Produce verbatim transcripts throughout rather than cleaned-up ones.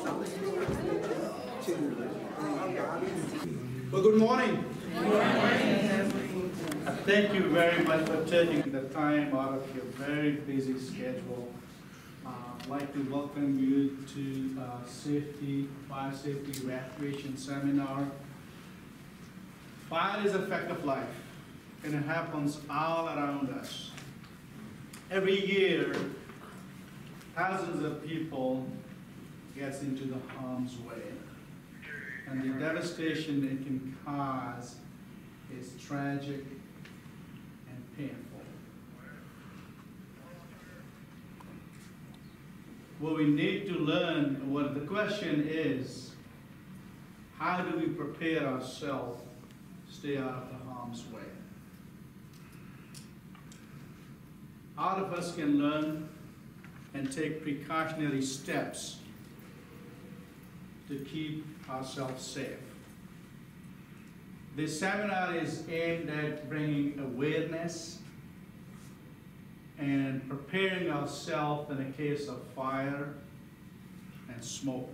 Well, good morning. Good morning. Thank you very much for taking the time out of your very busy schedule. Uh, I'd like to welcome you to uh, Safety, Fire Safety Evacuation Seminar. Fire is a fact of life, and it happens all around us. Every year, thousands of people get into the harm's way, and the devastation it can cause is tragic and painful. What we need to learn, what the question is, how do we prepare ourselves to stay out of the harm's way? All of us can learn and take precautionary steps to keep ourselves safe. This seminar is aimed at bringing awareness and preparing ourselves in a case of fire and smoke.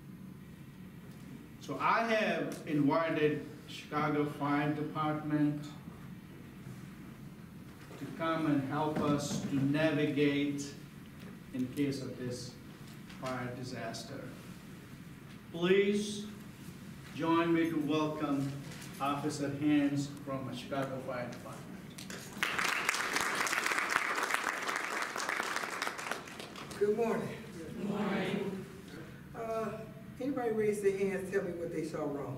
So I have invited Chicago Fire Department to come and help us to navigate in case of this fire disaster. Please join me to welcome Officer Hans from the Chicago Fire Department. Good morning. Good morning. Uh, anybody raise their hands, tell me what they saw wrong?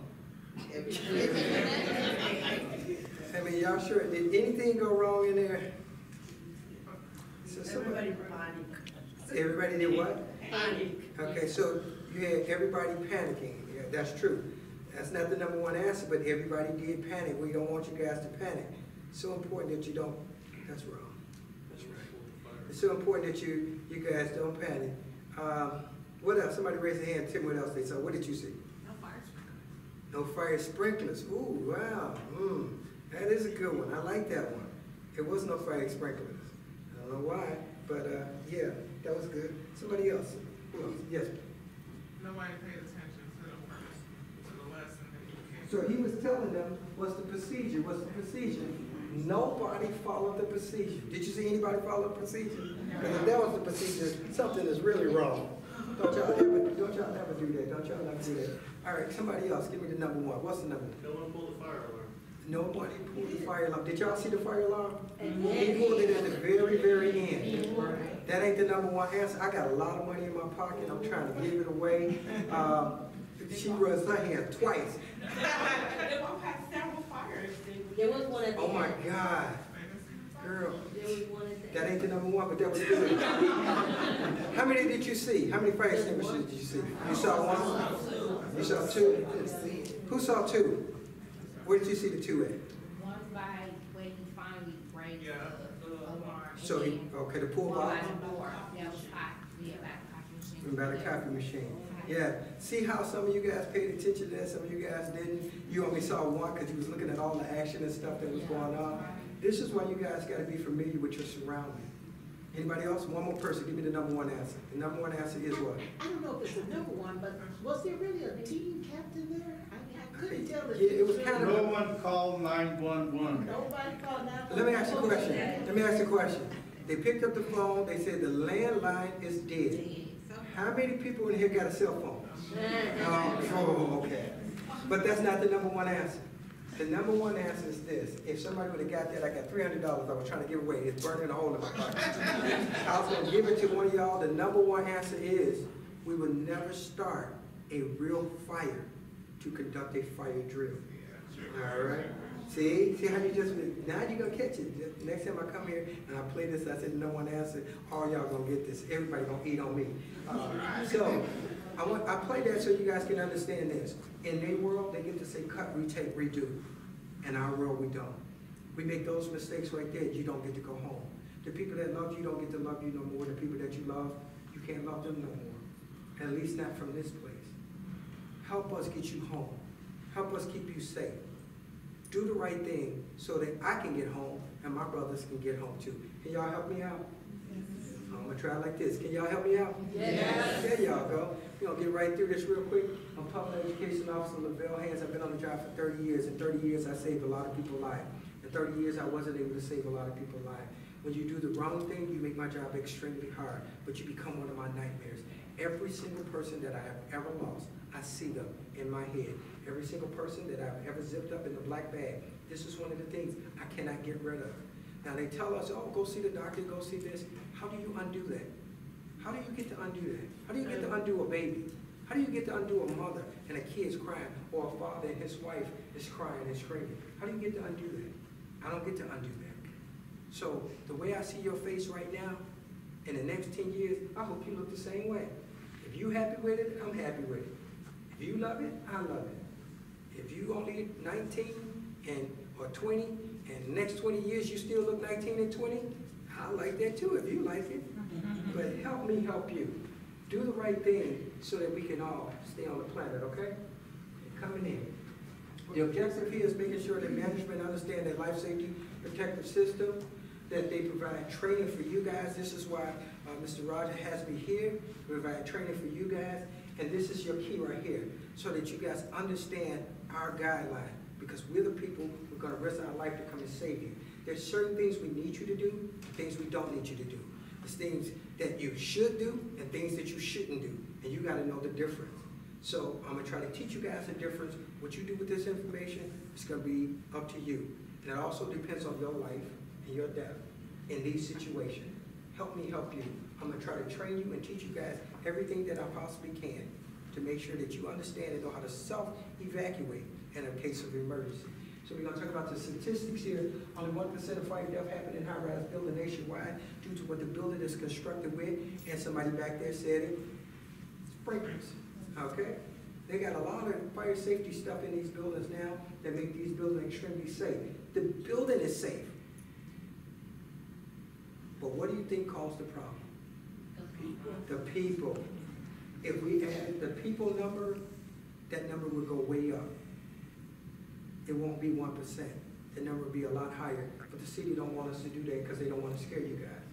I mean, y'all sure, did anything go wrong in there? So Everybody panic. Everybody did what? Panic. Okay, so you had everybody panicking. Yeah, that's true. That's not the number one answer, but everybody did panic. We don't want you guys to panic. It's so important that you don't, that's wrong. That's right. It's so important that you, you guys don't panic. Um, what else? Somebody raise their hand, tell me what else they saw. What did you see? No fire sprinklers. No fire sprinklers. Ooh, wow. Mm, that is a good one. I like that one. It was no fire sprinklers. I don't know why, but uh, yeah, that was good. Somebody else? Who else? Yes. Nobody paid attention to the first, to the lesson that you came. So he was telling them what's the procedure, what's the procedure. Nobody followed the procedure. Did you see anybody follow the procedure? Because if that was the procedure, something is really wrong. Don't y'all ever, don't y'all ever do that. Don't y'all ever do that. All right, somebody else, give me the number one. What's the number? No one pulled the fire alarm. Nobody pulled the fire alarm. Did y'all see the fire alarm? He pulled it at the very, very end. That ain't the number one answer. I got a lot of money in my pocket. I'm trying to give it away. Um, she raised her hand twice. They won't have several fires. There was one at the Oh my end. God. Girl, There was one at the that end. ain't the number one, but that was good. How many did you see? How many fire extinguishers did you see? You saw one? You saw two? Who saw two? Where did you see the two at? One by where he finally raised Yeah, the the alarm. So he, okay, the pool One box? by the door, that was hot, yeah, by the coffee machine. And by the coffee machine. Yeah. See how some of you guys paid attention to that, some of you guys didn't? You only saw one because you was looking at all the action and stuff that was going on. This is why you guys got to be familiar with your surroundings. Anybody else? One more person. Give me the number one answer. The number one answer is what? I don't know if it's the number one, but was there really a team captain there? I mean, I couldn't tell. if Yeah, it was really- kind of No one called nine one one. Nobody called nine one one. Let me ask you a question. Let me ask you a question. They picked up the phone. They said the landline is dead. How many people in here got a cell phone? Oh, oh, okay. But that's not the number one answer. The number one answer is this. If somebody would have got that, I got three hundred dollars I was trying to give away. It's burning a hole in my pocket. I was going to give it to one of y'all. The number one answer is we would never start a real fire to conduct a fire drill. All right? See? See how you just, now you're going to catch it. Next time I come here and I play this, I said no one answer, all y'all going to get this. Everybody going to eat on me. Uh, so, I want I play that so you guys can understand this. In their world, they get to say cut, retake, redo. In our world, we don't. We make those mistakes right there, you don't get to go home. The people that love you don't get to love you no more. The people that you love, you can't love them no more. At least not from this place. Help us get you home. Help us keep you safe. Do the right thing so that I can get home and my brothers can get home too. Can y'all help me out? I'm gonna try like this. Can y'all help me out? Yes. There y'all go. We're gonna get right through this real quick. I'm Public Education Officer Lavelle Hands. I've been on the job for thirty years. In thirty years, I saved a lot of people's lives. In thirty years, I wasn't able to save a lot of people's lives. When you do the wrong thing, you make my job extremely hard, but you become one of my nightmares. Every single person that I have ever lost, I see them in my head. Every single person that I've ever zipped up in the black bag, this is one of the things I cannot get rid of. Now they tell us, oh, go see the doctor, go see this. How do you undo that? How do you get to undo that? How do you get to undo a baby? How do you get to undo a mother and a kid's crying, or a father and his wife is crying and screaming? How do you get to undo that? I don't get to undo that. So the way I see your face right now, in the next ten years, I hope you look the same way. If you happy with it, I'm happy with it. If you love it, I love it. If you only nineteen and or twenty, and the next twenty years you still look nineteen and twenty, I like that too if you like it. But help me help you. Do the right thing so that we can all stay on the planet, okay? Coming in. The objective here is making sure that management understand that life safety protective system, that they provide training for you guys. This is why uh, Mister Roger has me here. We provide training for you guys. And this is your key right here, so that you guys understand our guideline, because we're the people who are going to risk our life to come and save you. There's certain things we need you to do, things we don't need you to do. There's things that you should do and things that you shouldn't do, and you got to know the difference. So I'm going to try to teach you guys the difference. What you do with this information is going to be up to you. And it also depends on your life and your death in these situations. Help me help you. I'm going to try to train you and teach you guys everything that I possibly can to make sure that you understand and know how to self-evacuate in a case of emergency. So we're going to talk about the statistics here. Only one percent of fire death happen in high-rise building nationwide due to what the building is constructed with. And somebody back there said it, sprinklers, okay? They got a lot of fire safety stuff in these buildings now that make these buildings extremely safe. The building is safe. But what do you think caused the problem? The people. If we add the people number, that number would go way up. It won't be one percent. The number would be a lot higher. But the city don't want us to do that because they don't want to scare you guys.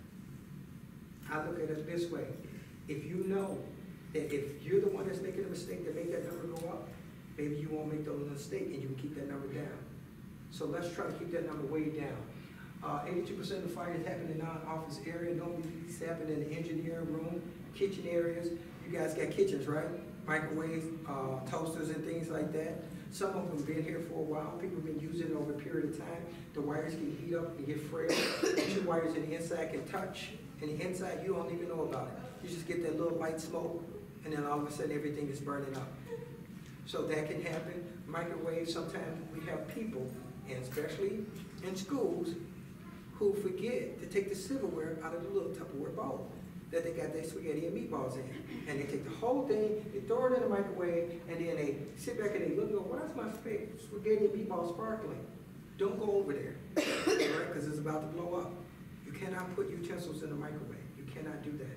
I look at it this way. If you know that if you're the one that's making a mistake to make that number go up, maybe you won't make the mistake and you can keep that number down. So let's try to keep that number way down. eighty-two percent of the fires happen in non-office area. Normally these happen in the engineering room, kitchen areas. You guys got kitchens, right? Microwaves, uh, toasters and things like that. Some of them have been here for a while. People have been using it over a period of time. The wires can heat up and get frail. Two wires in the inside can touch, and the inside you don't even know about it. You just get that little light smoke, and then all of a sudden everything is burning up. So that can happen. Microwaves, sometimes we have people, and especially in schools, who forget to take the silverware out of the little Tupperware bowl that they got their spaghetti and meatballs in. And they take the whole thing, they throw it in the microwave, and then they sit back and they look and go, why is my spaghetti and meatball sparkling? Don't go over there, right? Because it's about to blow up. You cannot put utensils in the microwave. You cannot do that.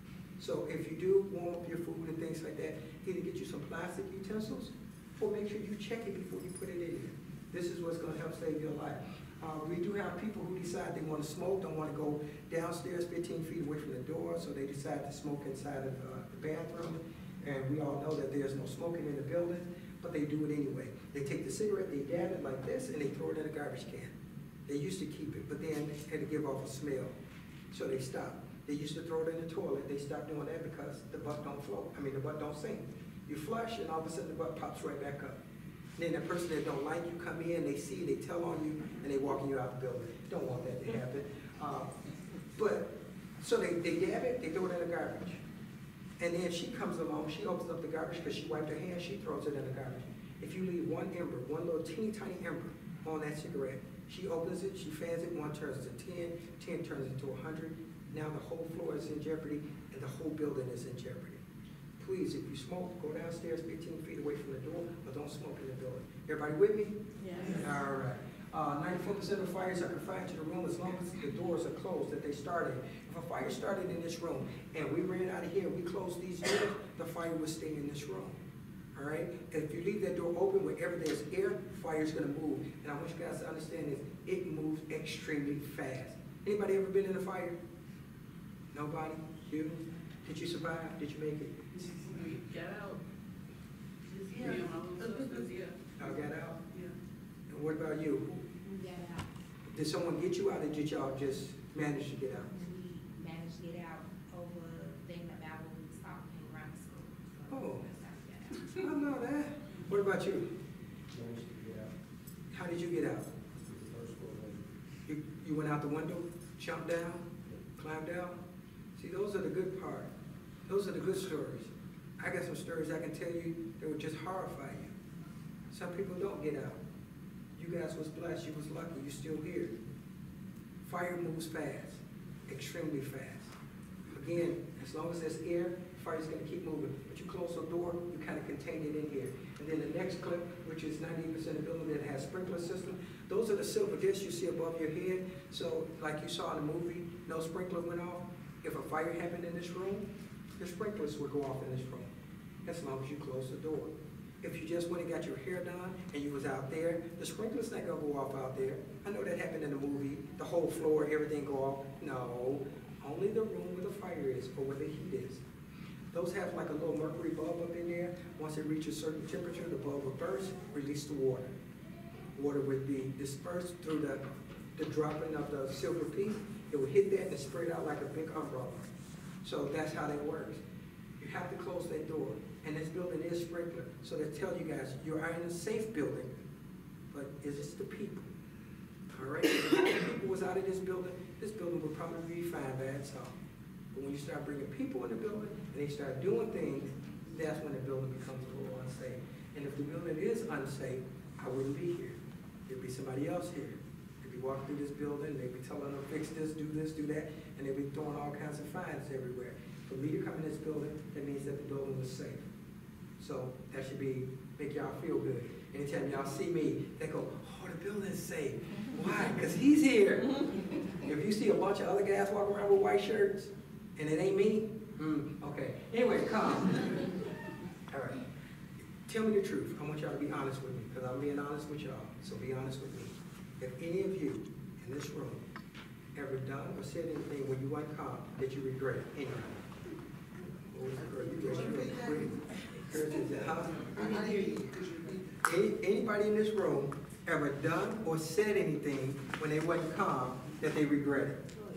So if you do warm up your food and things like that, either get you some plastic utensils, or make sure you check it before you put it in there. This is what's going to help save your life. Uh, we do have people who decide they want to smoke, don't want to go downstairs fifteen feet away from the door, so they decide to smoke inside of uh, the bathroom. And we all know that there's no smoking in the building, but they do it anyway. They take the cigarette, they dab it like this, and they throw it in a garbage can. They used to keep it, but then it had to give off a smell, so they stopped. They used to throw it in the toilet. They stopped doing that because the butt don't float. I mean, the butt don't sink. You flush, and all of a sudden the butt pops right back up. Then the person that don't like you come in, they see, they tell on you, and they walking you out the building. Don't want that to happen. Uh, but, so they, they dab it, they throw it in the garbage. And then she comes along, she opens up the garbage because she wiped her hands, she throws it in the garbage. If you leave one ember, one little teeny tiny ember on that cigarette, she opens it, she fans it, one turns to ten, ten turns into a hundred. Now the whole floor is in jeopardy, and the whole building is in jeopardy. Please, if you smoke, go downstairs fifteen feet away from the door, or don't smoke in the building. Everybody with me? Yes. All right. Uh, ninety-four percent of fires are confined to the room as long as the doors are closed that they started. If a fire started in this room and we ran out of here, we closed these doors, the fire would stay in this room. All right? If you leave that door open wherever there's air, fire's gonna move. And I want you guys to understand this, it moves extremely fast. Anybody ever been in a fire? Nobody? You? Did you survive? Did you make it? We got out. Yeah. Me and my little sisters, yeah. Y'all got out? Yeah. And what about you? We got out. Did someone get you out, or did y'all just manage to get out? We managed to get out over thinking about when we was talking around the school. So Oh. that's I how we got out. don't know that. What about you? Managed to get out. How did you get out? The first floor lady. You, you went out the window, jumped down, climbed down? See, those are the good part. Those are the good stories. I got some stories I can tell you that would just horrify you. Some people don't get out. You guys was blessed, you was lucky, you still here. Fire moves fast, extremely fast. Again, as long as there's air, fire's gonna keep moving. But you close the door, you kind of contain it in here. And then the next clip, which is ninety percent of the building that has sprinkler system, those are the silver discs you see above your head. So like you saw in the movie, no sprinkler went off. If a fire happened in this room, the sprinklers would go off in this room, as long as you close the door. If you just went and got your hair done and you was out there, the sprinkler's not gonna go off out there. I know that happened in the movie, the whole floor, everything go off. No, only the room where the fire is or where the heat is. Those have like a little mercury bulb up in there. Once it reaches a certain temperature, the bulb will burst, release the water. Water would be dispersed through the, the dropping of the silver piece. It would hit that and spread out like a big umbrella. So that's how that works. You have to close that door. And this building is sprinkler. So they tell you guys, you are in a safe building, but is this the people? All right? If all the people was out of this building, this building would probably be fine by itself. But when you start bringing people in the building and they start doing things, that's when the building becomes a little unsafe. And if the building is unsafe, I wouldn't be here. There'd be somebody else here. They'd be walking through this building, they'd be telling them, fix this, do this, do that, and they'd be throwing all kinds of fines everywhere. For me to come in this building, that means that the building was safe. So that should be, make y'all feel good. Anytime y'all see me, they go, oh, the building's safe. Why? Because he's here. If you see a bunch of other guys walking around with white shirts, and it ain't me, mm, okay. Anyway, come. All right. Tell me the truth. I want y'all to be honest with me, because I'm being honest with y'all. So be honest with me. If any of you in this room ever done or said anything when you weren't calm that you regret, anyway. What was the girl? You just regret. Hers is that, huh? I hear you. Any, anybody in this room ever done or said anything when they wasn't calm that they regretted?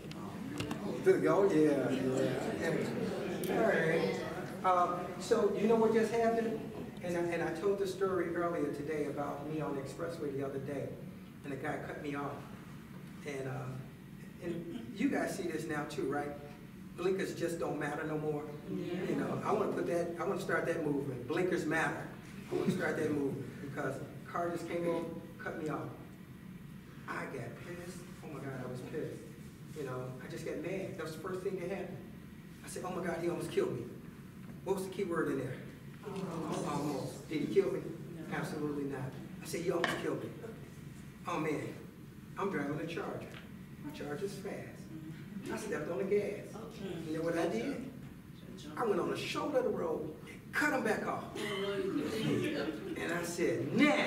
Oh, yeah, yeah. All right. Um, so, you know what just happened? And I, and I told the story earlier today about me on the expressway the other day, and the guy cut me off. And, uh, and you guys see this now too, right? Blinkers just don't matter no more. Yeah. You know, I want to put that, I want to start that movement. Blinkers matter. I want to start that movement because a car just came over, cut me off. I got pissed. Oh my God, I was pissed. You know, I just got mad. That was the first thing that happened. I said, oh my God, he almost killed me. What was the key word in there? Almost. Almost. Did he kill me? No. Absolutely not. I said, you almost killed me. Oh man, I'm driving a Charger. My Charger's fast. I stepped on the gas. You know what I did? I went on the shoulder of the road and cut him back off. And I said, nah.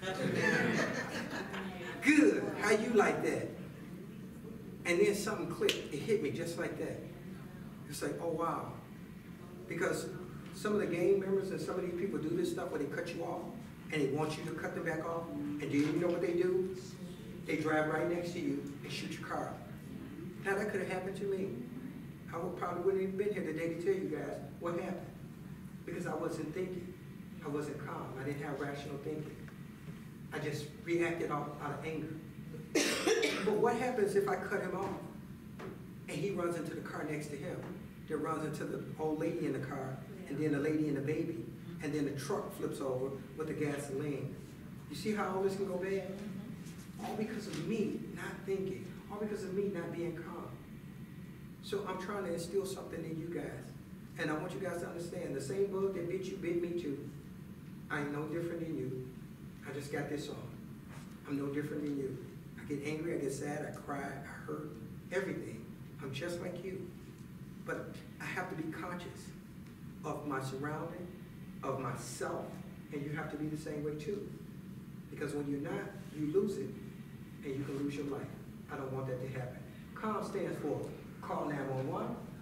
Good. How you like that? And then something clicked. It hit me just like that. It's like, oh wow. Because some of the gang members and some of these people do this stuff where they cut you off and they want you to cut them back off. And do you know what they do? They drive right next to you and shoot your car up. Now that could have happened to me. I would probably wouldn't even been here today to tell you guys what happened. Because I wasn't thinking. I wasn't calm. I didn't have rational thinking. I just reacted out, out of anger. But what happens if I cut him off and he runs into the car next to him? Then runs into the old lady in the car, and then the lady and the baby, and then the truck flips over with the gasoline. You see how all this can go bad? All because of me not thinking. All because of me not being calm. So I'm trying to instill something in you guys. And I want you guys to understand, the same bug that bit you bit me too. I ain't no different than you. I just got this on. I'm no different than you. I get angry, I get sad, I cry, I hurt, everything. I'm just like you. But I have to be conscious of my surrounding, of myself, and you have to be the same way too. Because when you're not, you lose it, and you can lose your life. I don't want that to happen. CALM stands for call nine one one,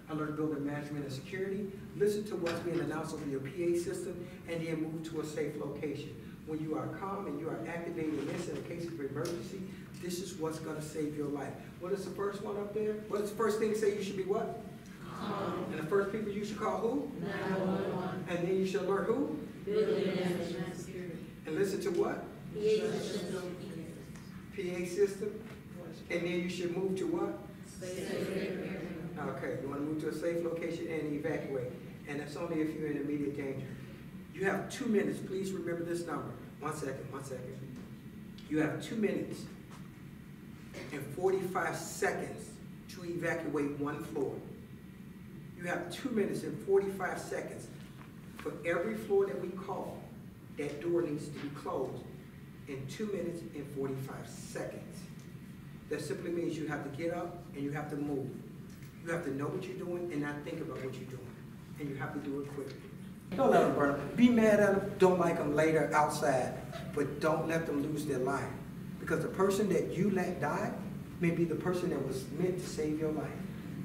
alert building management and security, listen to what's being announced over your P A system, and then move to a safe location. When you are calm and you are activating this in a case of emergency, this is what's gonna save your life. What is the first one up there? What is the first thing to say you should be what? Um, And the first people you should call who? nine one one, And then you should alert who? building management security. And listen to what? P A system. P A system. And then you should move to what? Safe area. Okay, you wanna move to a safe location and evacuate. And that's only if you're in immediate danger. You have two minutes, please remember this number. One second, one second. You have two minutes and forty-five seconds to evacuate one floor. You have two minutes and forty-five seconds. For every floor that we call, that door needs to be closed in two minutes and forty-five seconds. That simply means you have to get up and you have to move. You have to know what you're doing and not think about what you're doing. And you have to do it quickly. Don't let them burn them. Be mad at them, don't like them later outside, but don't let them lose their life. Because the person that you let die may be the person that was meant to save your life.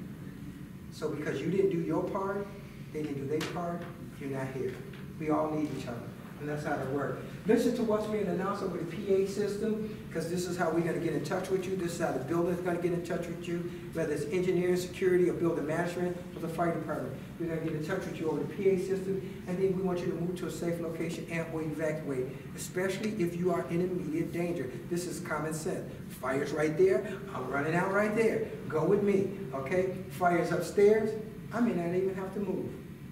So because you didn't do your part, they didn't do their part, you're not here. We all need each other, and that's how it works. Listen to what's being announced over the P A system, because this is how we're gonna get in touch with you. This is how the building's gonna get in touch with you, whether it's engineering, security, or building management, or the fire department. We're gonna get in touch with you over the P A system, and then we want you to move to a safe location and or evacuate, especially if you are in immediate danger. This is common sense. Fire's right there, I'm running out right there. Go with me, okay? Fire's upstairs, I may not even have to move.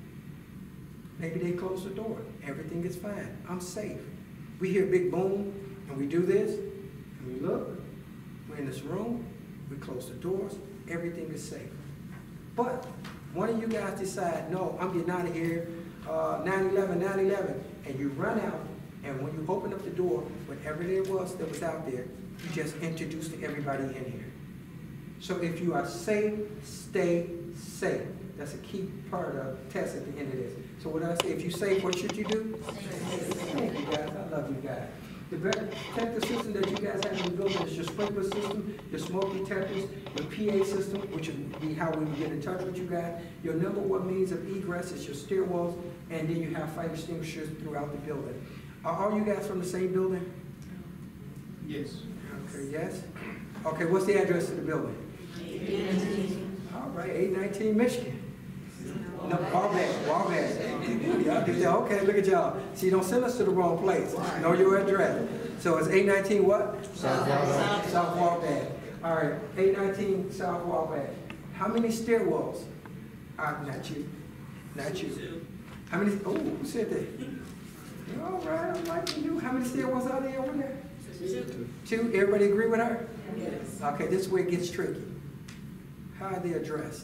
Maybe they close the door, everything is fine, I'm safe. We hear big boom, and we do this, and we look, we're in this room, we close the doors, everything is safe. But one of you guys decide, no, I'm getting out of here, uh, nine eleven, nine eleven, and you run out, and when you open up the door, whatever there was that was out there, you just introduced to everybody in here. So if you are safe, stay safe. That's a key part of the test at the end of this. So what I say, if you're safe, what should you do? Thank you guys, I love you guys. The protective system that you guys have in the building is your sprinkler system, your smoke detectors, your P A system, which would be how we would get in touch with you guys. Your number one means of egress is your stairwells, and then you have fire extinguishers throughout the building. Are all you guys from the same building? Yes. Okay, yes? Okay, what's the address of the building? All right, eight nineteen Michigan. No, Wabash, Wabash. Y'all get that? Okay, look at y'all. See, don't send us to the wrong place. Know your address. So it's eight nineteen what? South Wabash. South Wabash. All right, eight nineteen South Wabash. How many stairwells? Uh, not you. Not you. How many? Oh, who said that? All right, I'm liking you. How many stairwells are there over there? Two. Two? Everybody agree with her? Yes. Okay, this is where it gets tricky. How are they addressed?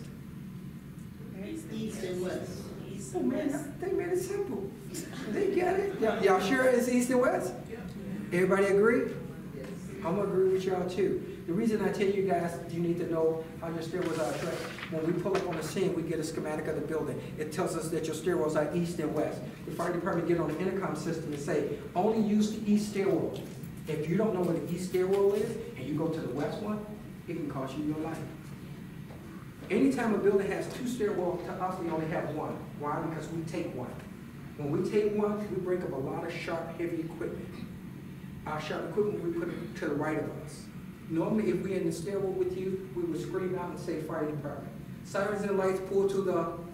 East and west. East Oh and man, west. they made it simple. They get it. Y'all, y'all sure it's east and west? Everybody agree? I'm gonna agree with y'all too. The reason I tell you guys you need to know how your stairwells are addressed, when we pull up on the scene, we get a schematic of the building. It tells us that your stairwells are east and west. The fire department get on the intercom system and say, only use the east stairwell. If you don't know where the east stairwell is, and you go to the west one, it can cost you your life. Anytime a building has two stairwells, to us, we only have one. Why? Because we take one. When we take one, we break up a lot of sharp, heavy equipment. Our sharp equipment, we put it to the right of us. Normally, if we're in the stairwell with you, we would scream out and say, fire department. Sirens and lights pull to the...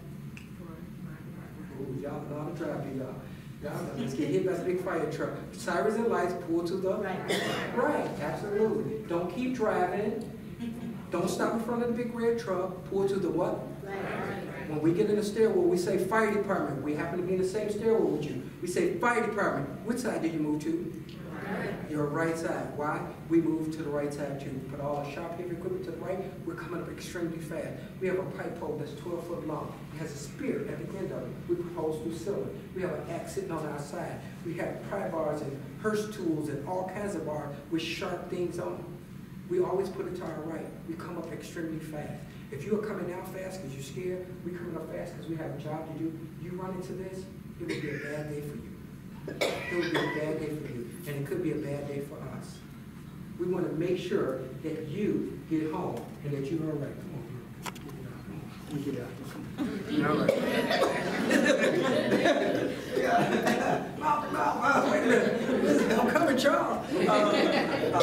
Ooh, y'all know how to drive here, y'all. Y'all let's get hit by a big fire truck. Sirens and lights pull to the... Right. Right, absolutely. Don't keep driving. Don't stop in front of the big red truck. Pull to the what? Right. When we get in the stairwell, we say fire department. We happen to be in the same stairwell with you. We say fire department. Which side do you move to? Right. Your right side. Why? We move to the right side too. Put all our sharp, heavy equipment to the right. We're coming up extremely fast. We have a pipe pole that's twelve foot long. It has a spear at the end of it. We put holes through cylinder. We have an axe sitting on our side. We have pry bars and Hurst tools and all kinds of bars with sharp things on them. We always put it to our right. We come up extremely fast. If you are coming out fast because you're scared, we coming up fast because we have a job to do. You run into this, it would be a bad day for you. It would be a bad day for you, and it could be a bad day for us. We want to make sure that you get home and that you're all right. Come on, girl. Let me get out. All right. Yeah. Mouth to mouth, mouth, wait a minute. I'm coming, Charles. Uh,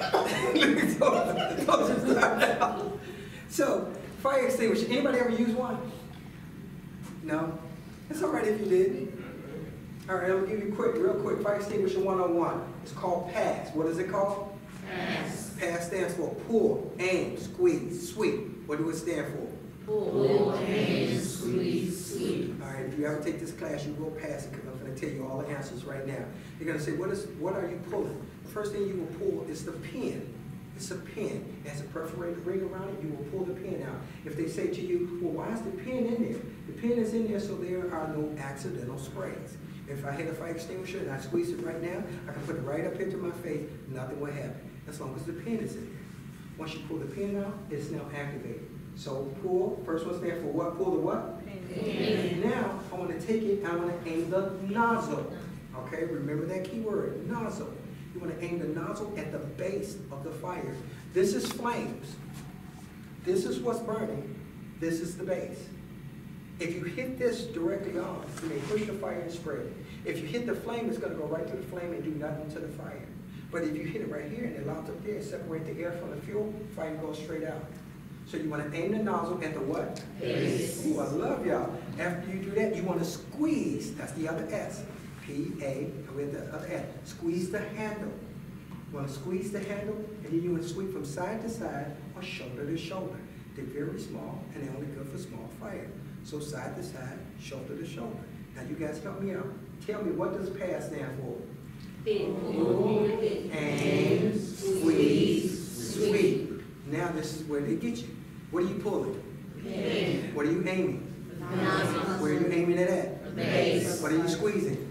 uh, so, fire extinguisher. Anybody ever use one? No? It's all right if you did. All right, I'm gonna give you quick, real quick, fire extinguisher one oh one. It's called PASS. What is it called? Pass. PASS stands for pull, aim, squeeze, sweep. What do it stand for? Pull, aim, squeeze, sweep. All right, if you ever take this class, you will pass it because I'm going to tell you all the answers right now. You're going to say, what is, what are you pulling? The first thing you will pull is the pin. It's a pin. It has a perforated ring around it. You will pull the pin out. If they say to you, well, why is the pin in there? The pin is in there so there are no accidental sprays. If I hit a fire extinguisher and I squeeze it right now, I can put it right up into my face. Nothing will happen as long as the pin is in there. Once you pull the pin out, it's now activated. So pull, first one stands for what? Pull the what? Pin. Now, I want to take it, I want to aim the nozzle. Okay, remember that key word, nozzle. You want to aim the nozzle at the base of the fire. This is flames. This is what's burning. This is the base. If you hit this directly on, you may push the fire and spread it. If you hit the flame, it's going to go right to the flame and do nothing to the fire. But if you hit it right here and it allows up there, separate the air from the fuel, fire goes straight out. So you want to aim the nozzle at the what? Base. Ooh, I love y'all. After you do that, you want to squeeze. That's the other S. P A with the other S. Squeeze the handle. You want to squeeze the handle, and then you want to sweep from side to side or shoulder to shoulder. They're very small, and they're only good for small fire. So side to side, shoulder to shoulder. Now you guys help me out. Tell me, what does PASS stand for? Pull, Aim, squeeze, sweep. Now this is where they get you. What are you pulling? pin, What are you aiming? nozzle, Where are you aiming it at? base. What are you squeezing?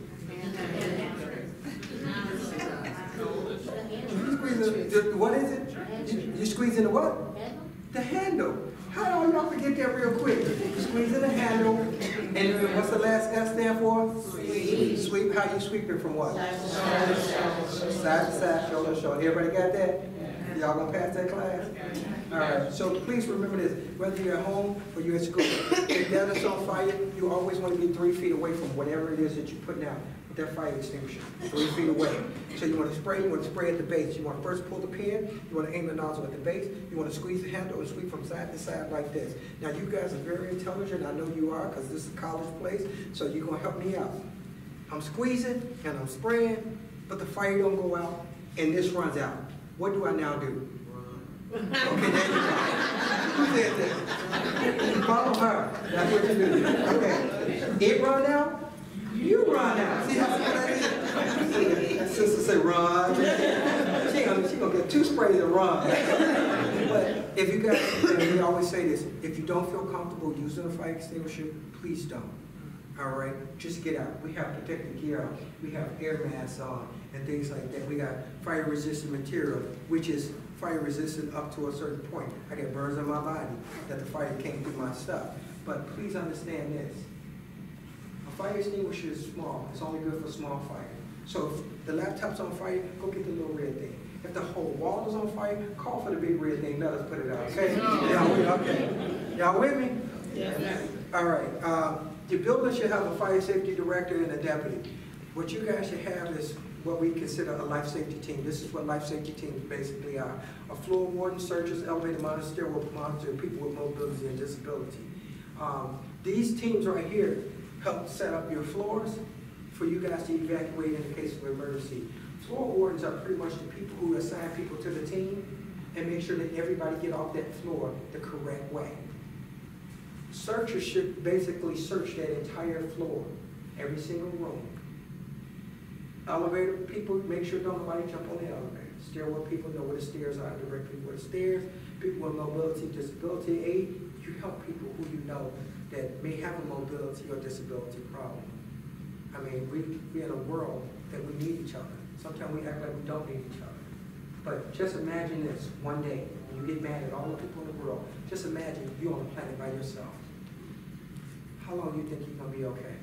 You squeezing the, what is it? You, you squeezing the what? The handle. How do y'all forget that real quick? You squeezing the handle, and then what's the last S stand for? Sweep. Sweep. How you sweeping from what? Side to side. Side to side, shoulder to shoulder. Everybody got that? Y'all gonna pass that class? All right, so please remember this, whether you're at home or you're at school, if that is on fire, you always want to be three feet away from whatever it is that you're putting out with that fire extinguisher, three feet away. So you want to spray, you want to spray at the base. You want to first pull the pin, you want to aim the nozzle at the base, you want to squeeze the handle and sweep from side to side like this. Now you guys are very intelligent, I know you are, because this is a college place, so you're going to help me out. I'm squeezing and I'm spraying, but the fire don't go out, and this runs out. What do I now do? Okay, there you go. Who said that? Follow her. That's what you do. Okay. It run out, you run out. See how simple that is? That sister say run. She gonna, she gonna get two sprays and run. But if you guys, and we always say this, if you don't feel comfortable using a fire extinguisher, please don't. All right, just get out. We have protective gear on. We have air masks on and things like that. We got fire resistant material, which is fire resistant up to a certain point. I get burns on my body that the fire can't do my stuff. But please understand this. A fire extinguisher is small. It's only good for small fire. So if the laptop's on fire, go get the little red thing. If the whole wall is on fire, call for the big red thing. Let us put it out, okay? Y'all with, okay. Y'all with me? Yes. All right. Um, the building should have a fire safety director and a deputy. What you guys should have is what we consider a life safety team. This is what life safety teams basically are. A floor warden, searchers, elevator monitor, stairwell monitor, people with mobility and disability. Um, these teams right here help set up your floors for you guys to evacuate in the case of emergency. Floor wardens are pretty much the people who assign people to the team and make sure that everybody get off that floor the correct way. Searchers should basically search that entire floor, every single room. Elevator people, make sure don't nobody jump on the elevator. Stairwell people know where the stairs are, directly where the stairs. People with mobility, disability aid, you help people who you know that may have a mobility or disability problem. I mean, we, we're in a world that we need each other. Sometimes we act like we don't need each other. But just imagine this, one day, when you get mad at all the people in the world, just imagine you're on the planet by yourself. How long do you think you're gonna be okay?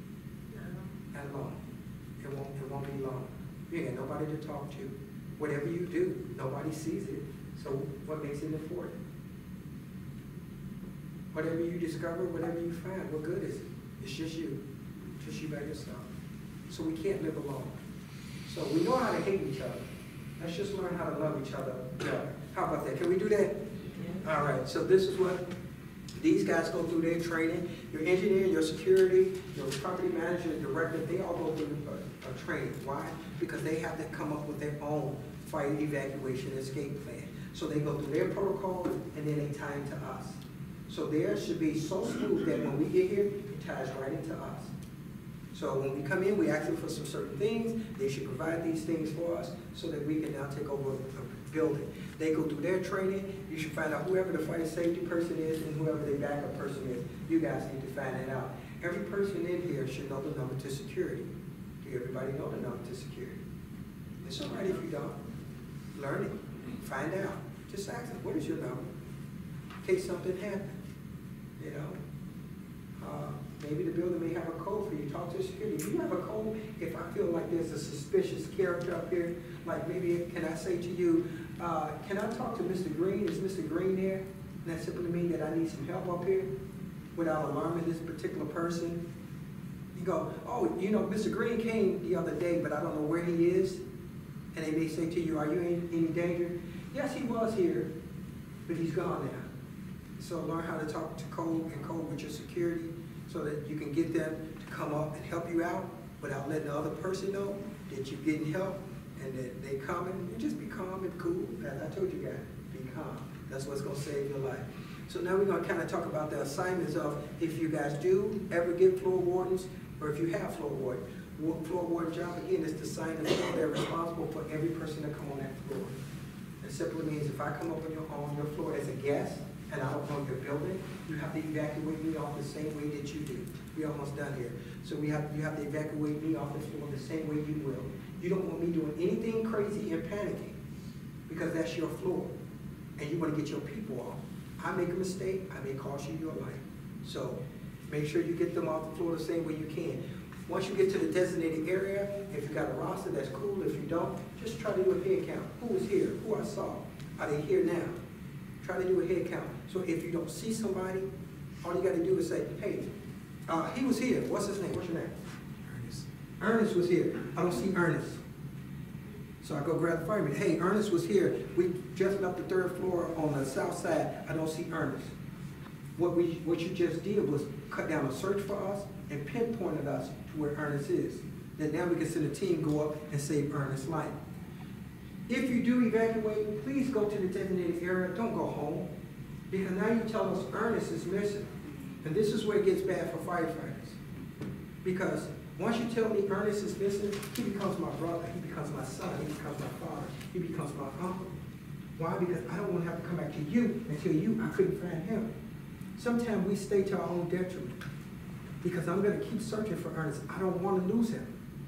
That long. It won't, it won't be long. You ain't got nobody to talk to. Whatever you do, nobody sees it. So what makes it important? Whatever you discover, whatever you find, what good is it? It's just you, just you by yourself. So we can't live alone. So we know how to hate each other. Let's just learn how to love each other. Yeah. How about that? Can we do that? All right. So this is what these guys go through their training. Your engineer, your security, your property manager, your director, they all go through a, a training. Why? Because they have to come up with their own fire evacuation escape plan. So they go through their protocol and then they tie into us. So theirs should be so smooth that when we get here, it ties right into us. So when we come in, we ask them for some certain things. They should provide these things for us so that we can now take over a building. They go through their training. You should find out whoever the fire safety person is and whoever the backup person is. You guys need to find that out. Every person in here should know the number to security. Do everybody know the number to security? It's all right if you don't. Learn it. Find out. Just ask them, what is your number? In case something happens. You know? Uh, maybe the building may have a code for you. Talk to security. Do you have a code? If I feel like there's a suspicious character up here, like maybe can I say to you, uh, can I talk to Mister Green? Is Mister Green there? And that simply means that I need some help up here without alarming this particular person. You go, oh, you know, Mister Green came the other day, but I don't know where he is. And they may say to you, are you in any danger? Yes, he was here, but he's gone now. So learn how to talk to code and code with your security so that you can get them to come up and help you out without letting the other person know that you're getting help and that they coming. And just be calm and cool. As I told you guys, be calm. That's what's going to save your life. So now we're going to kind of talk about the assignments of if you guys do ever get floor wardens or if you have floor warden. Floor warden job, again, is to sign the floor. They're responsible for every person that come on that floor. It simply means if I come up on your, on your floor as a guest, and I don't know your building, you have to evacuate me off the same way that you do. We're almost done here. So we have, you have to evacuate me off the floor the same way you will. You don't want me doing anything crazy and panicking because that's your floor. And you want to get your people off. I make a mistake, I may cost you your life. So make sure you get them off the floor the same way you can. Once you get to the designated area, if you got a roster, that's cool. If you don't, just try to do a head count. Who was here? Who I saw? Are they here now? Try to do a head count. So if you don't see somebody, all you got to do is say, hey, uh, he was here. What's his name? What's your name? Ernest. Ernest was here. I don't see Ernest. So I go grab the fireman. Hey, Ernest was here. We just left the third floor on the south side. I don't see Ernest. What we, what you just did was cut down a search for us and pinpointed us to where Ernest is. Then now we can send a team go up and save Ernest's life. If you do evacuate, please go to the designated area. Don't go home. Because now you tell us Ernest is missing. And this is where it gets bad for firefighters. Because once you tell me Ernest is missing, he becomes my brother, he becomes my son, he becomes my father, he becomes my uncle. Why? Because I don't want to have to come back to you and tell you I couldn't find him. Sometimes we stay to our own detriment. Because I'm going to keep searching for Ernest. I don't want to lose him.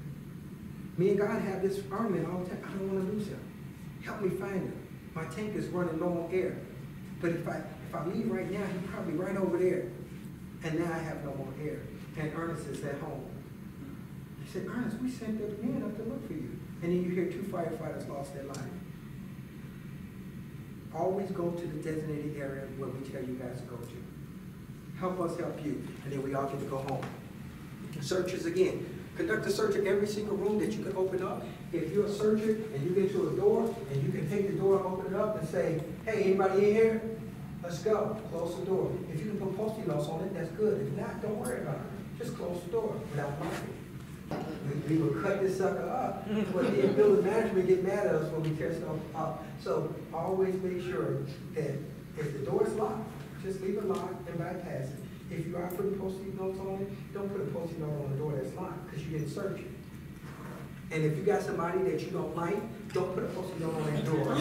Me and God have this argument all the time. I don't want to lose him. Help me find him. My tank is running low on air. But if I if I leave right now, he's probably right over there. And now I have no more air. And Ernest is at home. He said, Ernest, we sent the men up to look for you. And then you hear two firefighters lost their life. Always go to the designated area where we tell you guys to go to. Help us help you. And then we all get to go home. Searches again. Conduct a search of every single room that you can open up. If you're a searcher and you get to a door and you can take the door, open it up and say, hey, anybody in here? Let's go. Close the door. If you can put Post-it notes on it, that's good. If not, don't worry about it. Just close the door without locking. We, we will cut this sucker up. But the building management get mad at us when we tear stuff up. So always make sure that if the door is locked, just leave it locked and bypass it. If you are putting Post-it notes on it, don't put a Post-it note on the door that's locked because you didn't search it. And if you got somebody that you don't like, don't put a Post-it note on that door.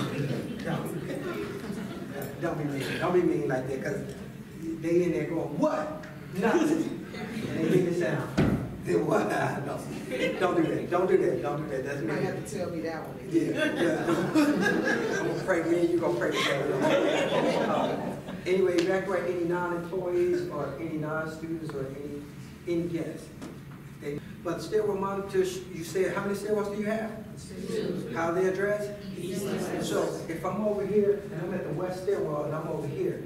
don't, don't be mean. Don't be mean like that because they in there going, what? Nothing. And they hear the sound. Then what? No. Don't do that. Don't do that. Don't do that. That's You me. might have to tell me that one. Yeah, yeah. I'm gonna pray me and you gonna pray together. Uh, anyway, evacuate any non-employees or any non-students or any any guests. They, but stairwell monitors, you said, how many stairwells do you have? Two. How are they addressed? East. So if I'm over here and I'm at the west stairwell and I'm over here,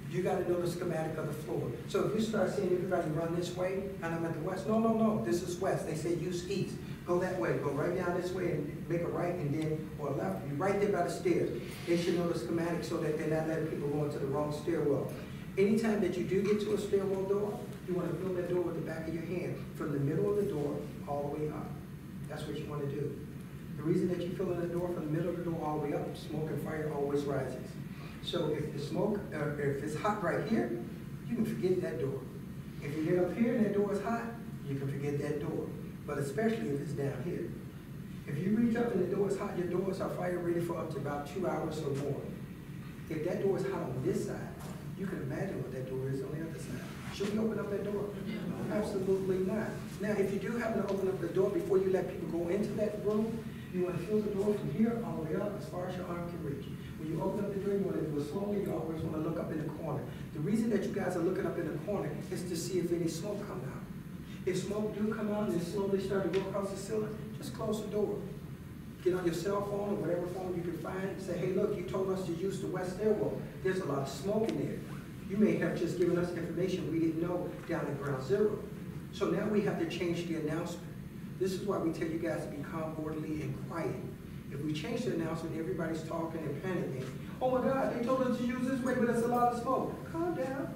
You gotta know the schematic of the floor. So if you start seeing everybody run this way, and I'm at the west, no, no, no, this is west. They say use east. Go that way, go right down this way and make a right and then, or left, you're right there by the stairs. They should know the schematic so that they're not letting people go into the wrong stairwell. Anytime that you do get to a stairwell door, you wanna fill that door with the back of your hand, from the middle of the door all the way up. That's what you wanna do. The reason that you fill in the door from the middle of the door all the way up, smoke and fire always rises. So if the smoke, uh, if it's hot right here, you can forget that door. If you get up here and that door is hot, you can forget that door. But especially if it's down here. If you reach up and the door is hot, your doors are fire ready for up to about two hours or more. If that door is hot on this side, you can imagine what that door is on the other side. Should we open up that door? Absolutely not. Now, if you do happen to open up the door before you let people go into that room, you want to fill the door from here all the way up as far as your arm can reach. When you open up the door, you want to do it slowly. You always want to look up in the corner. The reason that you guys are looking up in the corner is to see if any smoke comes out. If smoke do come out and it slowly start to go across the ceiling, just close the door. Get on your cell phone or whatever phone you can find and say, hey, look, you told us to use the west stairwell. There's a lot of smoke in there. You may have just given us information we didn't know down at ground zero. So now we have to change the announcement. This is why we tell you guys to be calm, orderly, and quiet. If we change the announcement, everybody's talking and panicking. Oh my God, they told us to use this way, but there's a lot of smoke. Calm down.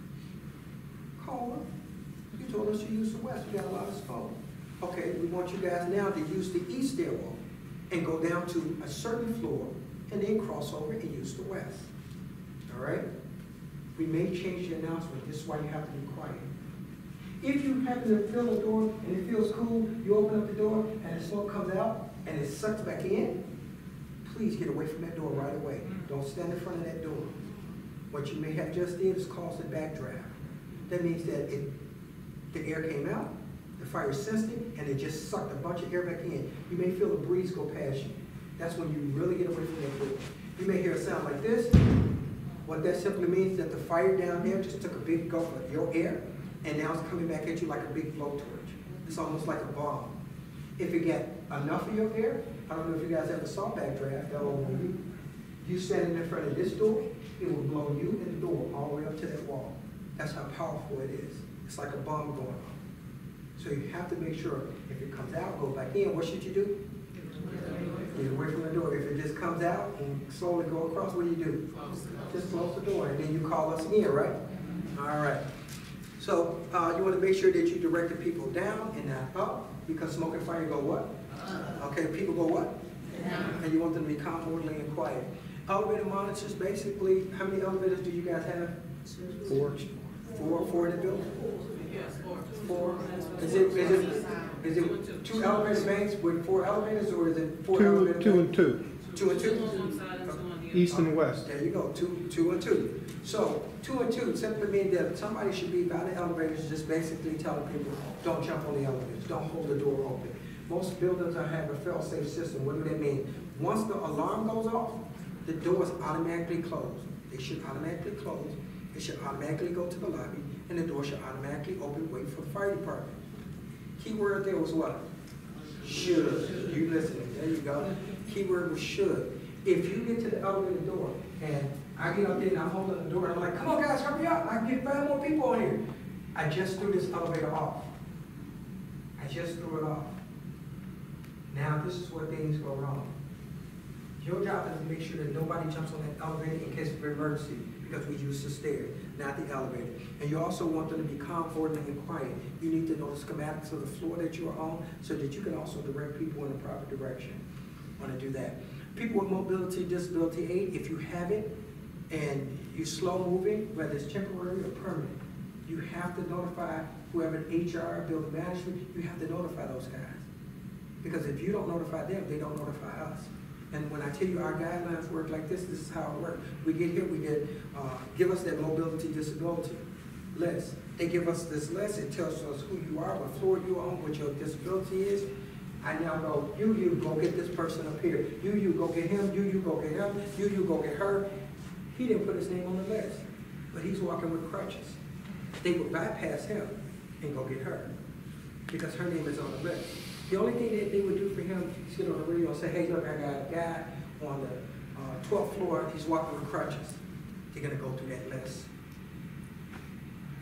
Calm. You told us to use the west. We got a lot of smoke. Okay, we want you guys now to use the east stairwell and go down to a certain floor and then cross over and use the west. All right? We may change the announcement. This is why you have to be quiet. If you happen to fill the door and it feels cool, you open up the door and the smoke comes out and it sucks back in, please get away from that door right away. Don't stand in front of that door. What you may have just did is caused a backdraft. That means that it, the air came out, the fire sensed it, and it just sucked a bunch of air back in. You may feel a breeze go past you. That's when you really get away from that door. You may hear a sound like this. What that simply means is that the fire down there just took a big gulp of your air, and now it's coming back at you like a big blowtorch. It's almost like a bomb. If it get enough of your air, I don't know if you guys ever saw backdraft, that old movie. You standing in front of this door, it will blow you and the door all the way up to that wall. That's how powerful it is. It's like a bomb going off. So you have to make sure if it comes out, go back in. What should you do? Get away from the door. If it just comes out and slowly go across, what do you do? Just close the door, and then you call us again, right? All right. So uh, you want to make sure that you direct the people down and not up, because smoke and fire go what? Okay, people go what? Down. And you want them to be calm, orderly, and quiet. Elevator monitors, basically, how many elevators do you guys have? Four. Four, four in the building? Yes, four. Four. Is it, is it, is it two elevator banks with four elevators, or is it four Two, elevator two and banks? two, Two and two? Two on one side and two on the other. east and west. There you go, two, two and two. So, two and two simply means that somebody should be by the elevators, just basically telling people, don't jump on the elevators, don't hold the door open. Most buildings are have a fail-safe system. What do that mean? Once the alarm goes off, the doors automatically close. They should automatically close. It should automatically go to the lobby, and the door should automatically open, wait for the fire department. Key word there was what? Should. You listening, there you go. Key word was should. If you get to the elevator door, and I get up there and I'm holding the door, and I'm like, come on guys, hurry up, I can get five more people in here. I just threw this elevator off. I just threw it off. Now this is where things go wrong. Your job is to make sure that nobody jumps on that elevator in case of emergency, because we use the stairs, not the elevator. And you also want them to be calm, orderly, and quiet. You need to know the schematics of the floor that you are on so that you can also direct people in the proper direction. Want to do that. People with mobility, disability aid, if you have it and you're slow moving, whether it's temporary or permanent, you have to notify whoever in H R, building management, you have to notify those guys. Because if you don't notify them, they don't notify us. And when I tell you our guidelines work like this, this is how it works. We get here, we get, uh, give us that mobility disability list. They give us this list, it tells us who you are, what floor you're on, what your disability is. I now go, you, you, go get this person up here. You, you, go get him. You, you, go get him. You, you, go get her. He didn't put his name on the list, but he's walking with crutches. They would bypass him and go get her because her name is on the list. The only thing that they would do for him is get on the radio and say, hey, look, I got a guy on the uh, twelfth floor. He's walking with crutches. They're going to go through that list.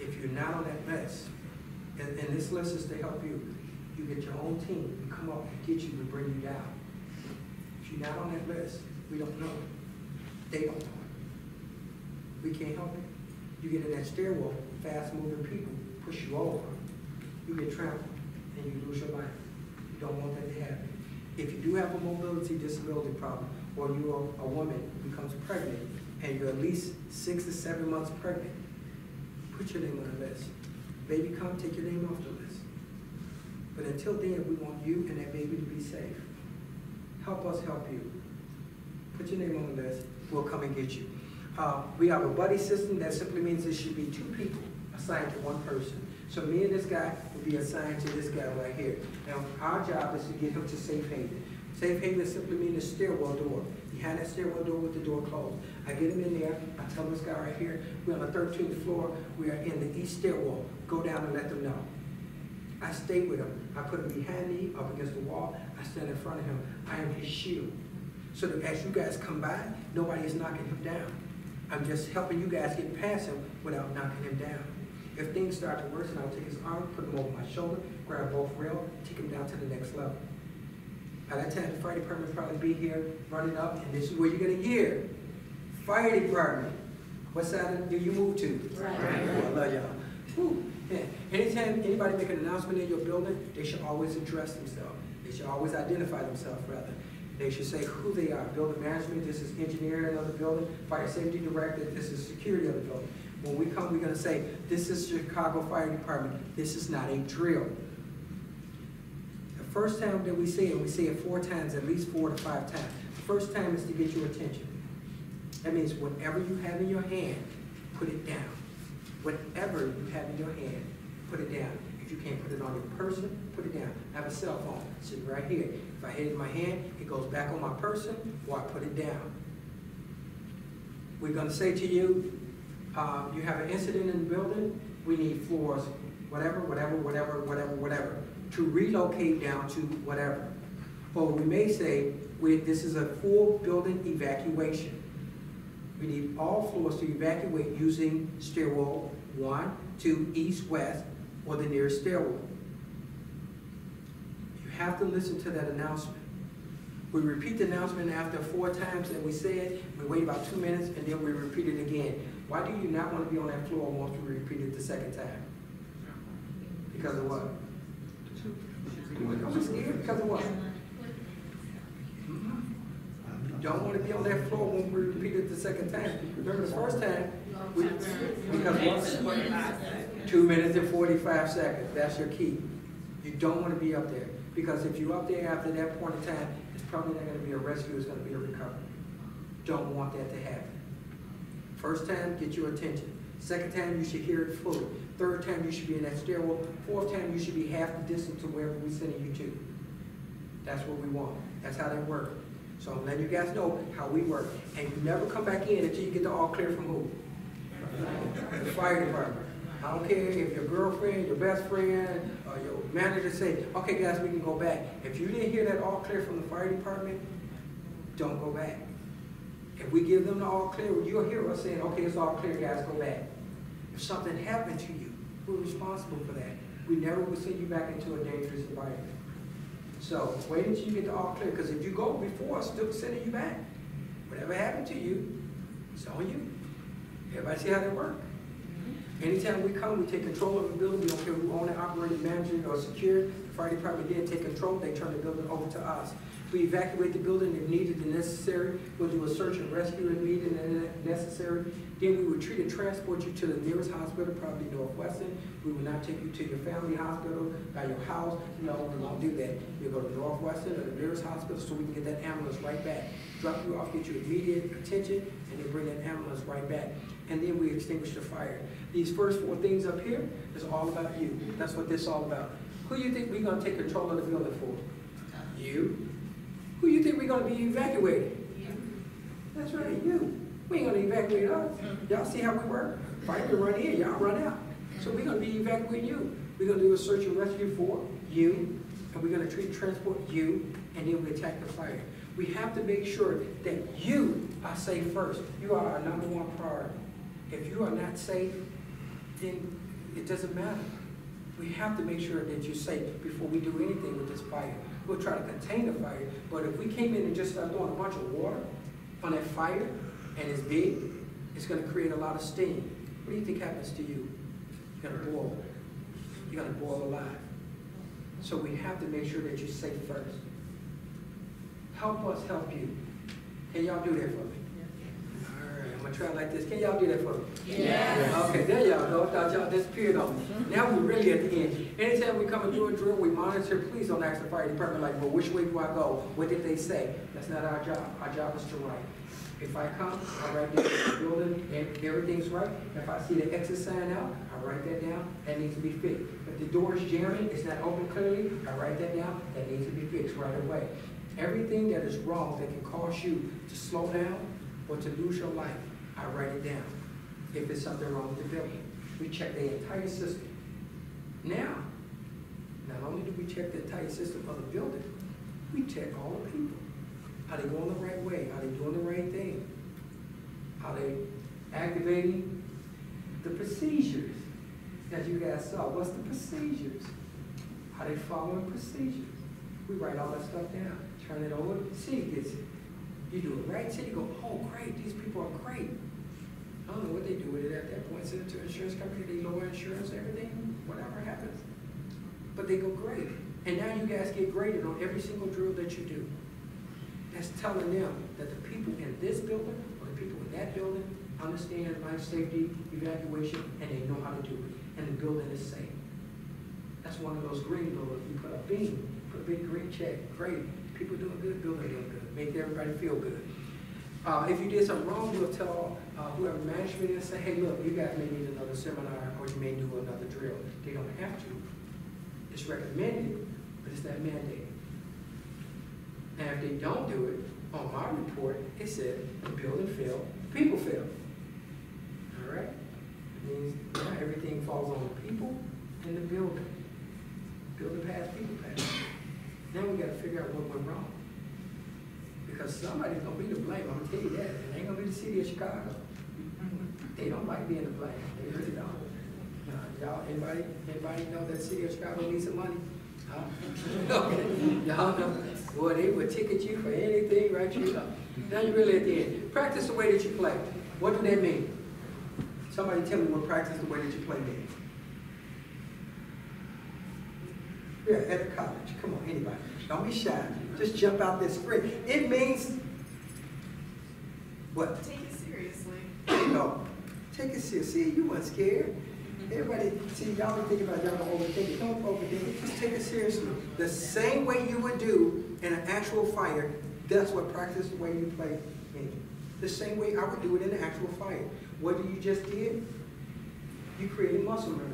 if you're not on that list, and, and this list is to help you, you get your own team to come up and get you to bring you down. If you're not on that list, we don't know it. They don't know it. We can't help it. You get in that stairwell, fast-moving people push you over. You get trampled, and you lose your life. You don't want that to happen. If you do have a mobility disability problem, or you are a woman who becomes pregnant, and you're at least six to seven months pregnant, put your name on the list. Baby, come take your name off the list. But until then, we want you and that baby to be safe. Help us help you. Put your name on the list. We'll come and get you. Uh, we have a buddy system. That simply means there should be two people assigned to one person. So me and this guy will be assigned to this guy right here. Now, our job is to get him to safe haven. Safe haven simply means a stairwell door. Behind that stairwell door with the door closed. I get him in there. I tell this guy right here, we're on the thirteenth floor. We are in the east stairwell. Go down and let them know. I stay with him. I put him behind me, up against the wall. I stand in front of him. I am his shield. So that as you guys come by, nobody is knocking him down. I'm just helping you guys get past him without knocking him down. If things start to worsen, I'll take his arm, put him over my shoulder, grab both rails, take him down to the next level. By that time, the fire department will probably be here, running up, and this is where you're gonna hear. Fire department. What side do you move to? Right. Oh, I love y'all. Whew. Yeah. Anytime anybody make an announcement in your building, they should always address themselves. They should always identify themselves, rather. They should say who they are. Building management, this is engineering of the building. Fire safety director, this is security of the building. When we come, we're gonna say, this is Chicago Fire Department. This is not a drill. The first time that we say it, we say it four times, at least four to five times. The first time is to get your attention. That means whatever you have in your hand, put it down. Whatever you have in your hand, put it down. If you can't put it on your person, put it down. I have a cell phone sitting right here. If I hit it in my hand, it goes back on my person, or I put it down. We're gonna say to you, uh, you have an incident in the building, we need floors, whatever, whatever, whatever, whatever, whatever, to relocate down to whatever. Or we may say, we, this is a full building evacuation. We need all floors to evacuate using stairwell one, two, east, west, or the nearest stairwell. You have to listen to that announcement. We repeat the announcement after four times that we say it, we wait about two minutes, and then we repeat it again. Why do you not want to be on that floor once we repeat it the second time? Because of what? Are we scared? Because of what? You don't want to be on that floor when we repeat it the second time. Remember the first time, we, because what? Two minutes and forty-five seconds, that's your key. You don't want to be up there. Because if you're up there after that point in time, it's probably not going to be a rescue, it's going to be a recovery. Don't want that to happen. First time, get your attention. Second time, you should hear it fully. Third time, you should be in that stairwell. Fourth time, you should be half the distance to wherever we're sending you to. That's what we want. That's how they work. So I'm letting you guys know how we work. And you never come back in until you get the all clear from who? The fire department. I don't care if your girlfriend, your best friend, or your manager say, okay guys, we can go back. If you didn't hear that all clear from the fire department, don't go back. If we give them the all clear, you'll hear us saying, okay, it's all clear, guys, go back. If something happened to you, we're responsible for that. We never will send you back into a dangerous environment. So wait until you get the all clear, because if you go before us, still sending you back. Whatever happened to you, it's on you. Everybody see how they work? Anytime we come, we take control of the building. We don't care who own it, operator, manager, or secure. The fire department did take control. They turn the building over to us. We evacuate the building if needed and necessary. We'll do a search and rescue if needed and necessary. Then we would treat and transport you to the nearest hospital, probably Northwestern. We will not take you to your family hospital, by your house. No, we won't do that. We'll go to Northwestern or the nearest hospital so we can get that ambulance right back. Drop you off, get you immediate attention, and then bring that ambulance right back. And then we extinguish the fire. These first four things up here is all about you. That's what this is all about. Who do you think we're going to take control of the building for? You. Who do you think we're going to be evacuating? You. That's right, you. We ain't going to evacuate us. Y'all see how we work? Fire run in, y'all run out. So we're going to be evacuating you. We're going to do a search and rescue for you, and we're going to treat and transport you, and then we attack the fire. We have to make sure that you are safe first. You are our number one priority. If you are not safe, then It doesn't matter. We have to make sure that you're safe before we do anything with this fire. We'll try to contain the fire, but if we came in and just started throwing a bunch of water on that fire, and it's big, it's gonna create a lot of steam. What do you think happens to you? You're gonna boil. You're gonna boil alive. So we have to make sure that you're safe first. Help us help you. Can y'all do that for me? All right, I'm gonna try like this. Can y'all do that for me? Yes. Okay, there y'all go. Thought y'all disappeared on me. Now we're really at the end. Anytime we come and do a drill, we monitor. Please don't ask the fire department like, well, which way do I go? What did they say? That's not our job. Our job is to write. If I come, I write down the building and everything's right. If I see the exit sign out, I write that down. That needs to be fixed. If the door is jamming, it's not open clearly, I write that down. That needs to be fixed right away. Everything that is wrong that can cause you to slow down or to lose your life, I write it down. If there's something wrong with the building, we check the entire system. Now, not only do we check the entire system of the building, we check all the people. Are they going the right way? Are they doing the right thing? Are they activating the procedures that you guys saw? What's the procedures? Are they following procedures? We write all that stuff down, turn it over, city gets it. You do it right, city go, oh great, these people are great. I don't know what they do with it at that point. Send it to an insurance company, they lower insurance, everything, whatever happens. But they go great. And now you guys get graded on every single drill that you do. That's telling them that the people in this building or the people in that building understand life safety evacuation and they know how to do it. And the building is safe. That's one of those green buildings. You put a beam, put a big green check, great. People doing good, building doing good. Make everybody feel good. Uh, if you did something wrong, we'll tell uh, whoever management is, say, hey, look, you guys may need another seminar or you may do another drill. They don't have to. It's recommended, but it's not mandated. And if they don't do it, on my report, it said the building failed, people failed. All right? It means now everything falls on the people and the building. Building pass, people pass. Now we got to figure out what went wrong. Because somebody's going to be to blame, I'm going to tell you that. It ain't going to be the city of Chicago. They don't like being to blame. They really don't. Uh, y'all, anybody, anybody know that the city of Chicago needs some money? Huh? Okay. Y'all know? Boy, they would ticket you for anything, right? You know. Now you're really at the end. Practice the way that you play. What do that mean? Somebody tell me what practice the way that you play means. Yeah, at college. Come on, anybody. Don't be shy. Just jump out there spring. It means what? Take it seriously. There you go. Take it seriously. See, you weren't scared. Everybody, see, y'all be thinking about y'all don't overthink it. Don't overthink it. Just take it seriously. The same way you would do in an actual fire, that's what practice the way you play means. The same way I would do it in an actual fire. What you just did? You created muscle memory.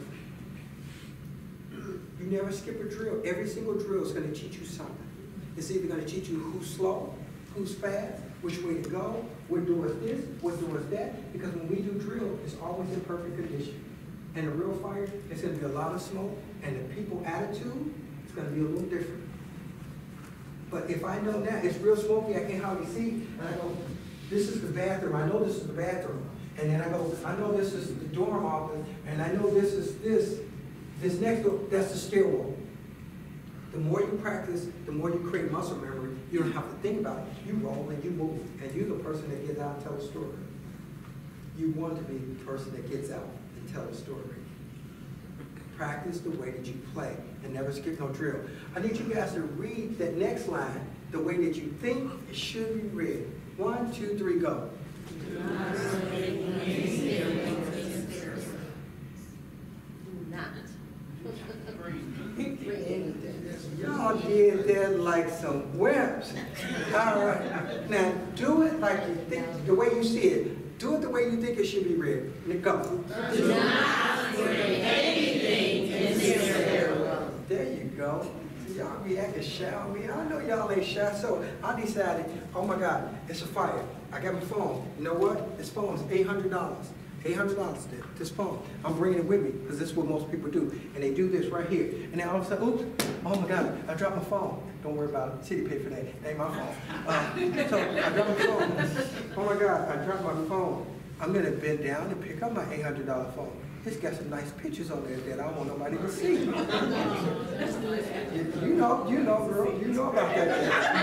You never skip a drill. Every single drill is going to teach you something. It's either going to teach you who's slow, who's fast, which way to go, what door is this, what door is that. Because when we do drill, it's always in perfect condition. And a real fire, it's going to be a lot of smoke, and the people attitude is going to be a little different. But if I know now it's real smoky, I can't hardly see, and I go, this is the bathroom, I know this is the bathroom. And then I go, I know this is the dorm office, and I know this is this, this next door, that's the stairwell. The more you practice, the more you create muscle memory. You don't have to think about it. You roll and you move, and you're the person that gets out and tells a story. You want to be the person that gets out and tells a story. Practice the way that you play and never skip no drill. I need you guys to read that next line the way that you think it should be read. One, two, three, go. Y'all did that like some wimps. All right. Now, do it like you think, the way you see it. Do it the way you think it should be read. Now, go. Do not bring anything in this stairwell. There you go. Y'all be acting shy on me. I know y'all ain't shy, so I decided, oh my God, it's a fire. I got my phone. You know what? This phone's eight hundred dollars. eight hundred dollars, this phone. I'm bringing it with me, because this is what most people do. And they do this right here. And then all of a sudden, oops, oh my God, I dropped my phone. Don't worry about it. City paid for that. It ain't my phone. Uh, so I dropped my phone. Oh my God, I dropped my phone. I'm going to bend down and pick up my eight hundred dollar phone. It's got some nice pictures on there that I don't want nobody to see. You, you know, you know, girl, you know about that.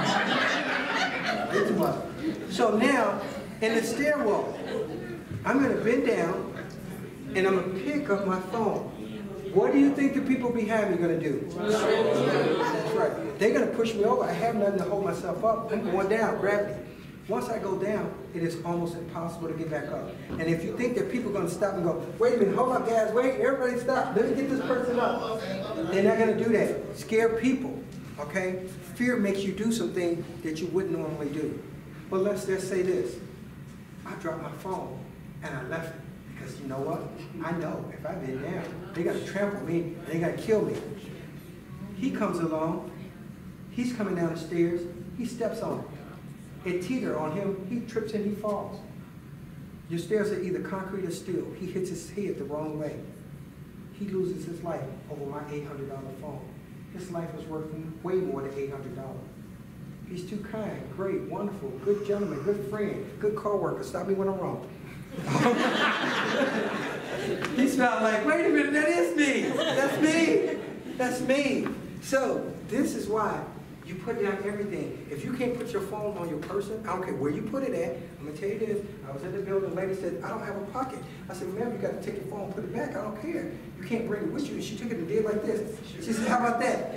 It's what. So now, in the stairwell, I'm gonna bend down and I'm gonna pick up my phone. What do you think the people behind me are gonna do? That's right. They're gonna push me over. I have nothing to hold myself up. I'm going down, gravity. Once I go down, it is almost impossible to get back up. And if you think that people are gonna stop and go, wait a minute, hold up guys, wait, everybody stop, let me get this person up. They're not gonna do that. Scare people, okay? Fear makes you do something that you wouldn't normally do. But let's just say this. I dropped my phone and I left it. Because you know what? I know if I've been down, they're gonna trample me and they're gonna kill me. He comes along, he's coming down the stairs, he steps on it. It teeter on him, he trips and he falls. Your stairs are either concrete or steel. He hits his head the wrong way. He loses his life over my eight hundred dollar phone. His life was worth way more than eight hundred dollars. He's too kind, great, wonderful, good gentleman, good friend, good co-worker. Stop me when I'm wrong. He felt like, wait a minute, that is me. That's me. That's me. So this is why you put down everything. If you can't put your phone on your person, I don't care where you put it at. I'm gonna tell you this. I was in the building, the lady said, I don't have a pocket. I said, ma'am, you got to take your phone, put it back. I don't care. You can't bring it with you. And she took it and did like this. She said, how about that?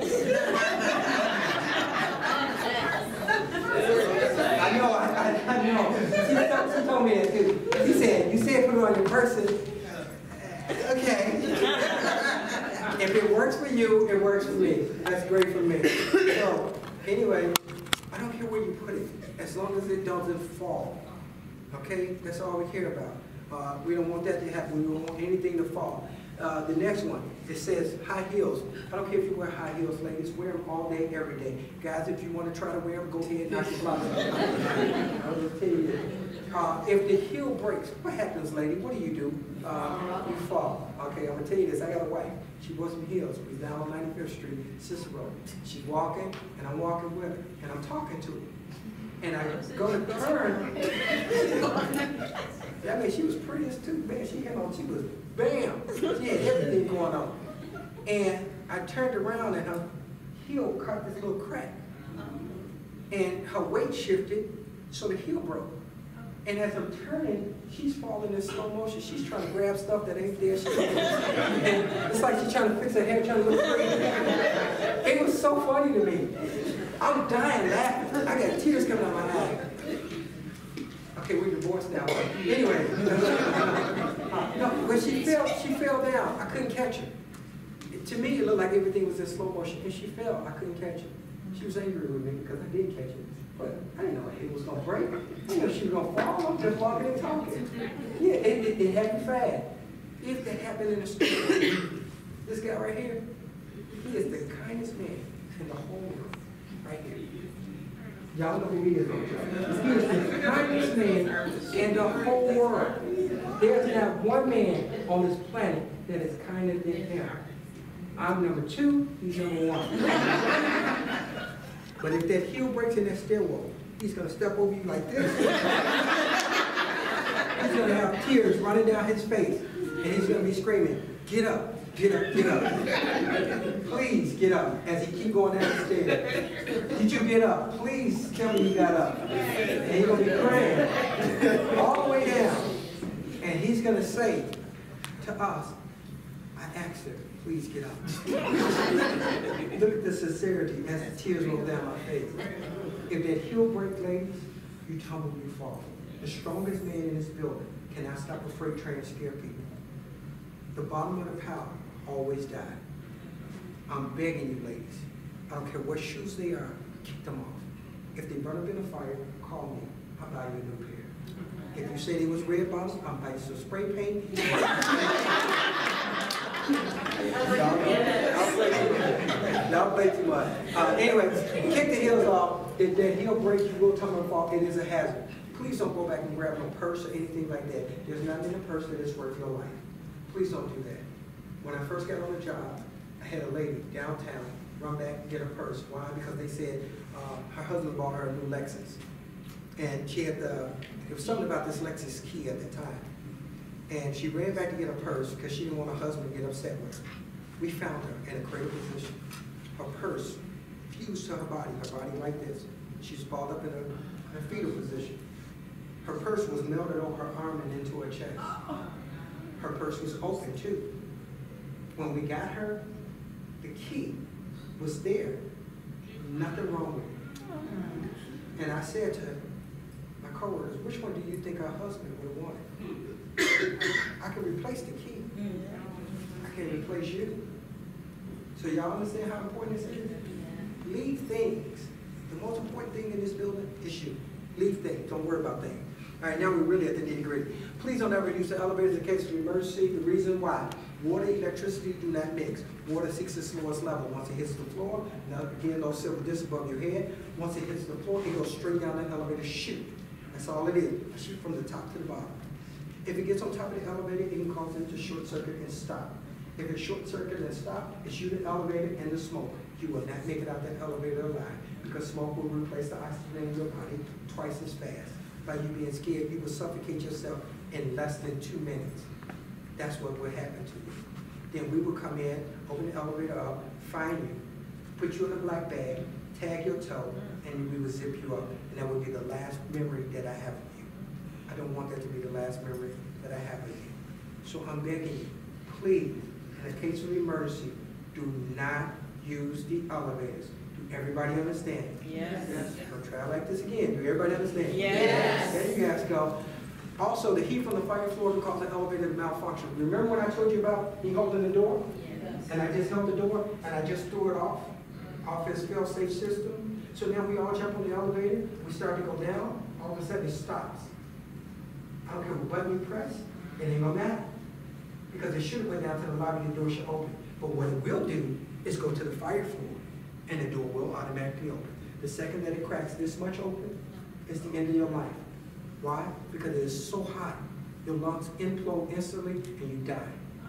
I know, I, I, I know. She, told, she told me that too. She said, you said put it on your person. Okay. If it works for you, it works for me. That's great for me. So, anyway, I don't care where you put it, as long as it doesn't fall. Okay? That's all we care about. Uh, we don't want that to happen. We don't want anything to fall. Uh, the next one, it says high heels. I don't care if you wear high heels, ladies. Wear them all day, every day. Guys, if you want to try to wear them, go ahead and knock your block. I'll just tell you this. Uh, if the heel breaks, what happens, lady? What do you do? Uh, you fall. Okay, I'm going to tell you this. I got a wife. She wore some heels. We're down on ninety-fifth Street, Cicero. She's walking, and I'm walking with her, and I'm talking to her. And I go to turn. I mean, she was pretty as too, man. She had on, she was bam. She had everything going on. And I turned around and her heel caught this little crack. And her weight shifted, so the heel broke. And as I'm turning, she's falling in slow motion. She's trying to grab stuff that ain't there. She and it's like she's trying to fix her hair, trying to look crazy. It was so funny to me. I'm dying laughing. I got tears coming out of my eye. Okay, we're divorced now. Anyway, uh, no, when she fell, she fell down. I couldn't catch her. It, to me, it looked like everything was in slow motion, and she fell. I couldn't catch her. She was angry with me because I did catch her. But I didn't know it was going to break. I didn't know she was going to fall. I'm just walking and talking. Yeah, it, it, it happened fast. If that happened in the store, this guy right here, he is the kindest man in the whole world. Right here. Y'all know who he is, don't you? He is the kindest man in the whole world. There's not one man on this planet that is kinder than him. I'm number two, he's number one. But if that heel breaks in that stairwell, he's going to step over you like this. He's going to have tears running down his face. And he's going to be screaming, get up, get up, get up. Please get up as he keep going down the stairs. Did you get up? Please tell me you got up. And he's going to be praying all the way down. And he's going to say to us, I asked her, please get up. Look at the sincerity as the tears roll down my face. If that heel break, ladies, you tumble, you fall. The strongest man in this building cannot stop a freight train and scare people. The bottom of the power always died. I'm begging you, ladies. I don't care what shoes they are, kick them off. If they burn up in a fire, call me. I'll buy you a new pair. If you say they was red bottoms, I'll buy you some spray paint. Y'all play too much. Uh, anyway, kick the heels off. If that heel breaks, you will tumble and fall. It is a hazard. Please don't go back and grab no purse or anything like that. There's nothing in a purse that is worth your life. Please don't do that. When I first got on the job, I had a lady downtown run back and get her purse. Why? Because they said uh, her husband bought her a new Lexus. And she had the, there was something about this Lexus key at the time. And she ran back to get her purse because she didn't want her husband to get upset with her. We found her in a cradle position. Her purse fused to her body, her body like this. She's balled up in a, in a fetal position. Her purse was melted over her arm and into her chest. Her purse was open too. When we got her, the key was there. Nothing wrong with it. And I said to my coworkers, which one do you think our husband would have wanted? I can replace the key. I can't replace you. So y'all understand how important this is? Leave things. The most important thing in this building is you. Leave things. Don't worry about things. All right, now we're really at the nitty gritty. Please don't ever use the elevators in case of emergency. The reason why: water, electricity do not mix. Water seeks its lowest level. Once it hits the floor, now again, no silver disc above your head. Once it hits the floor, it goes straight down the elevator chute. That's all it is. A chute from the top to the bottom. If it gets on top of the elevator, it can cause it to short circuit and stop. If it's short circuit and stop, it's you, the elevator, and the smoke. You will not make it out that elevator alive because smoke will replace the oxygen in your body twice as fast. By you being scared, you will suffocate yourself in less than two minutes. That's what will happen to you. Then we will come in, open the elevator up, find you, put you in a black bag, tag your toe, and we will zip you up. And that will be the last memory that I have of you. I don't want that to be the last memory that I have of you. So I'm begging you, please, in a case of emergency, do not use the elevators. Do everybody understand? Yes. Don't try like this again. Do everybody understand? Yes. There you guys go. Also, the heat from the fire floor can cause the elevator to malfunction. Remember when I told you about me holding the door? Yes. And I just held the door and I just threw it off, off his fail-safe system. So now we all jump on the elevator, we start to go down, all of a sudden it stops. I don't care what button you press, it ain't gonna matter. Because it should have went down to the lobby, the door should open. But what it will do is go to the fire floor and the door will automatically open. The second that it cracks this much open, it's the end of your life. Why? Because it is so hot, your lungs implode instantly and you die.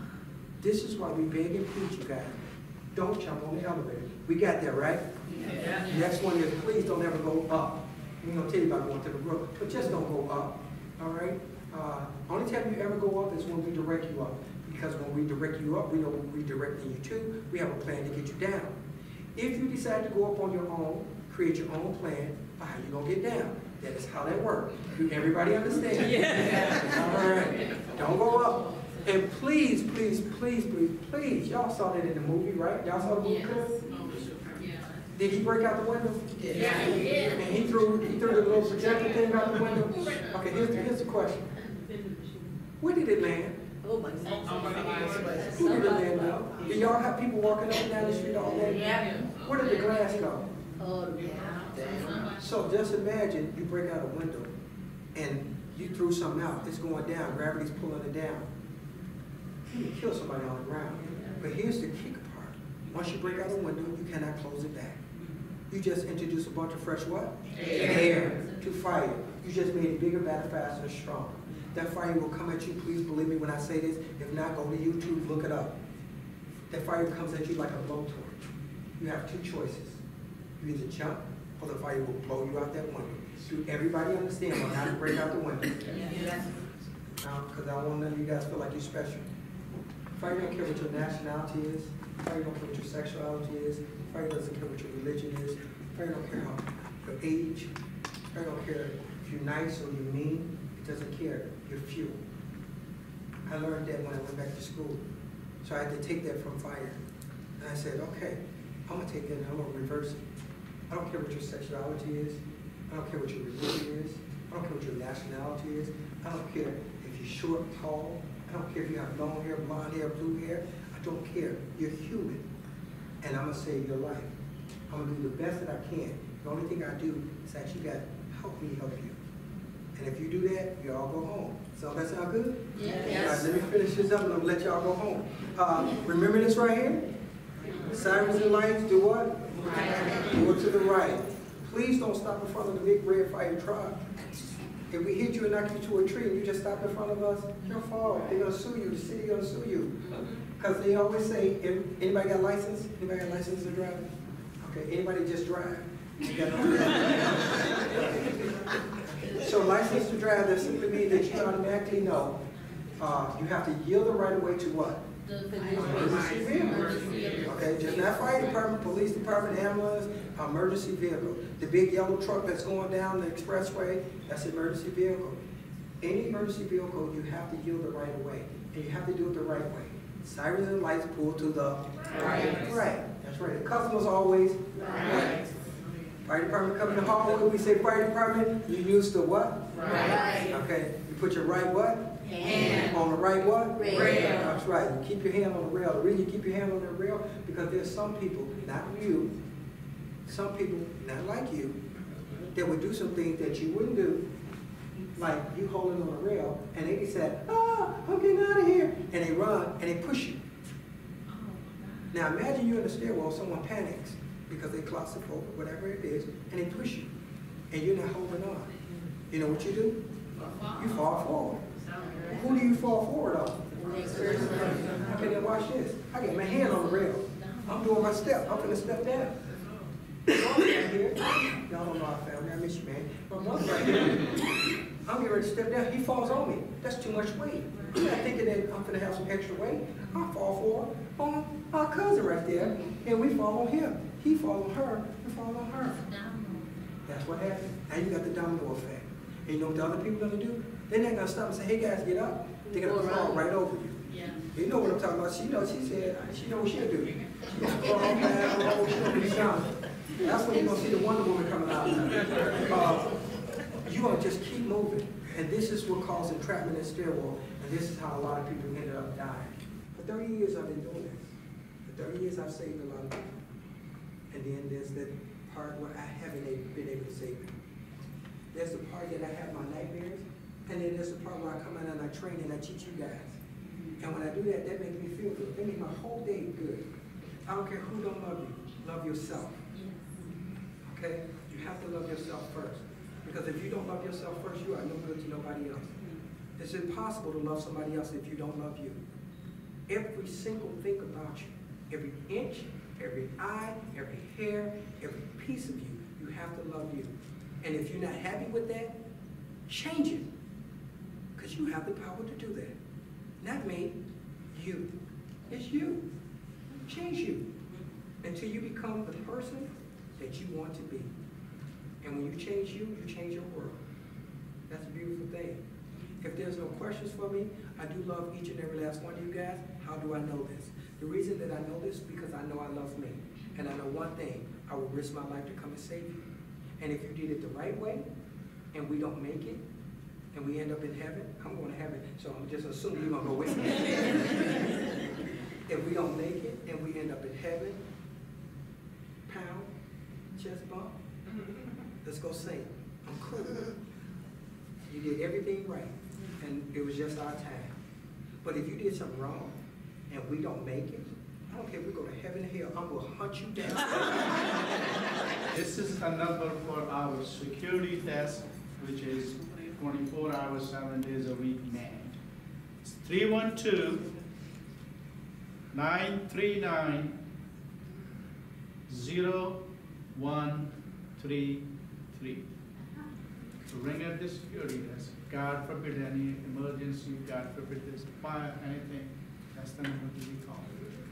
This is why we beg and plead you guys. Don't jump on the elevator. We got that, right? Yeah. Next one is please don't ever go up. We're going to tell you about going to the roof, but just don't go up, all right? Uh, only time you ever go up is when we direct you up. Because when we direct you up, we know we're redirecting you to. We have a plan to get you down. If you decide to go up on your own, create your own plan for how you're going to get down. That is how that works. Do everybody understand? Yeah. All right. Don't go up. And please, please, please, please, please, y'all saw that in the movie, right? Y'all saw the movie clip? Did he break out the window? Yeah, he did. And he threw, he threw the little projector thing out the window? Okay, here's, here's the question. Where did it land? Oh my God. Who did it land on? Do y'all have people walking up and down the street all day? Yeah. Where did the glass go? Oh, yeah. So just imagine you break out a window and you threw something out. It's going down. Gravity's pulling it down. You can kill somebody on the ground. But here's the kicker part. Once you break out a window, you cannot close it back. You just introduced a bunch of fresh what? Air. Air to fire. You just made it bigger, better, faster, and stronger. That fire will come at you. Please believe me when I say this. If not, go to YouTube, look it up. That fire comes at you like a blowtorch. You have two choices. You either jump or the fire will blow you out that window. Do everybody understand how to break out the window? Yes. Because I want none of you guys feel like you're special. Fire don't care what your nationality is. Fire don't care what your sexuality is. Fire doesn't care what your religion is. Fire don't care how your age. Fire don't care if you're nice or you're mean. It doesn't care. You're fuel. I learned that when I went back to school. So I had to take that from fire. And I said, okay, I'm going to take that and I'm going to reverse it. I don't care what your sexuality is. I don't care what your religion is. I don't care what your nationality is. I don't care if you're short, tall. I don't care if you have long hair, blonde hair, blue hair. I don't care. You're human. And I'm going to save your life. I'm going to do the best that I can. The only thing I do is ask you guys, help me help you. And if you do that, you all go home. So that sound good? Yes. All right, let me finish this up and I'm going to let y'all go home. Uh, remember this right here? Sirens and lights, do what? Right. Go to the right. Please don't stop in front of the big red fire truck. If we hit you and knock you to a tree and you just stop in front of us, you'll fall. They're going to sue you. The city going to sue you. Because they always say, if, anybody got a license? Anybody got a license to drive? Okay, anybody just drive? You got no So license to drive, that simply means that you automatically know Uh, you have to yield the right of way to what? Emergency vehicle. Okay, just not fire department, police department, ambulance, emergency vehicle. The big yellow truck that's going down the expressway, that's emergency vehicle. Any emergency vehicle, you have to yield the right of way, and you have to do it the right way. Sirens and lights pull to the right. Right. That's right. The customer's always right. Fire department come in the hallway, we say fire department, you use the what? Right. Okay. You put your right what? Hand. On the right what? Rail. That's right. You keep your hand on the rail. The reason you keep your hand on the rail, because there's some people, not you, some people, not like you, that would do some things that you wouldn't do. Like you holding on the rail, and they said, "Ah, I'm getting out of here," and they run and they push you. Now imagine you're in the stairwell, someone panics because they claustrophobic, whatever it is, and they push you, and you're not holding on. You know what you do? You fall forward. Who do you fall forward on? Okay, then watch this. I got my hand on the rail. I'm doing my step. I'm gonna step down. Right here. Y'all don't know our family. I miss you, man. My mother right here. I'm getting ready to step down. He falls on me. That's too much weight. I'm not thinking that I'm gonna have some extra weight. I fall forward on our cousin right there, and we fall on him. He fall on her. We fall on her. That's what happened. Now you got the domino effect. And you know what the other people gonna do? They're not gonna stop and say, "Hey guys, get up." They're gonna fall right over you. Yeah. You know what I'm talking about. She knows. She said. She know what she'll do. She gonna fall down. Oh, she gonna be down. That's when you're gonna see the Wonder Woman coming out. Uh, you're gonna just keep moving, and this is what causes entrapment and stairwell. And this is how a lot of people ended up dying. For thirty years, I've been doing this. For thirty years, I've saved a lot of people. And then there's the part where I haven't been able to save them. There's the part that I have my nightmares, and then there's the part where I come in and I train and I teach you guys. And when I do that, that makes me feel good. That makes my whole day good. I don't care who don't love you. Love yourself. Okay? You have to love yourself first. Because if you don't love yourself first, you are no good to nobody else. It's impossible to love somebody else if you don't love you. Every single thing about you, every inch, every eye, every hair, every piece of you, you have to love you. And if you're not happy with that, change it. Because you have the power to do that. Not me, you. It's you. Change you. Until you become the person that you want to be. And when you change you, you change your world. That's a beautiful thing. If there's no questions for me, I do love each and every last one of you guys. How do I know this? The reason that I know this is because I know I love me. And I know one thing, I will risk my life to come and save you. And if you did it the right way, and we don't make it, and we end up in heaven, I'm going to heaven, so I'm just assuming you're going to go with me. If we don't make it, and we end up in heaven, pound, chest bump, let's go sing. I'm cool. You did everything right, and it was just our time. But if you did something wrong, and we don't make it, I don't care if we go to heaven or hell, I'm going to hunt you down. This is a number for our security desk, which is twenty-four hours, seven days a week manned. It's three one two, nine three nine, zero one three three. So ring at the security desk. God forbid any emergency, God forbid there's a fire, anything, that's the number to be called.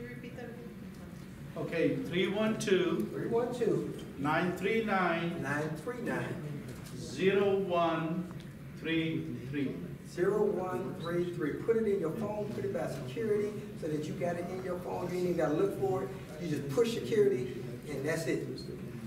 Okay, three one two, three one two, nine three nine, nine three nine, zero one three three. zero one three three. Put it in your phone, put it by security, so that you got it in your phone. You ain't even got to look for it. You just push security, and that's it.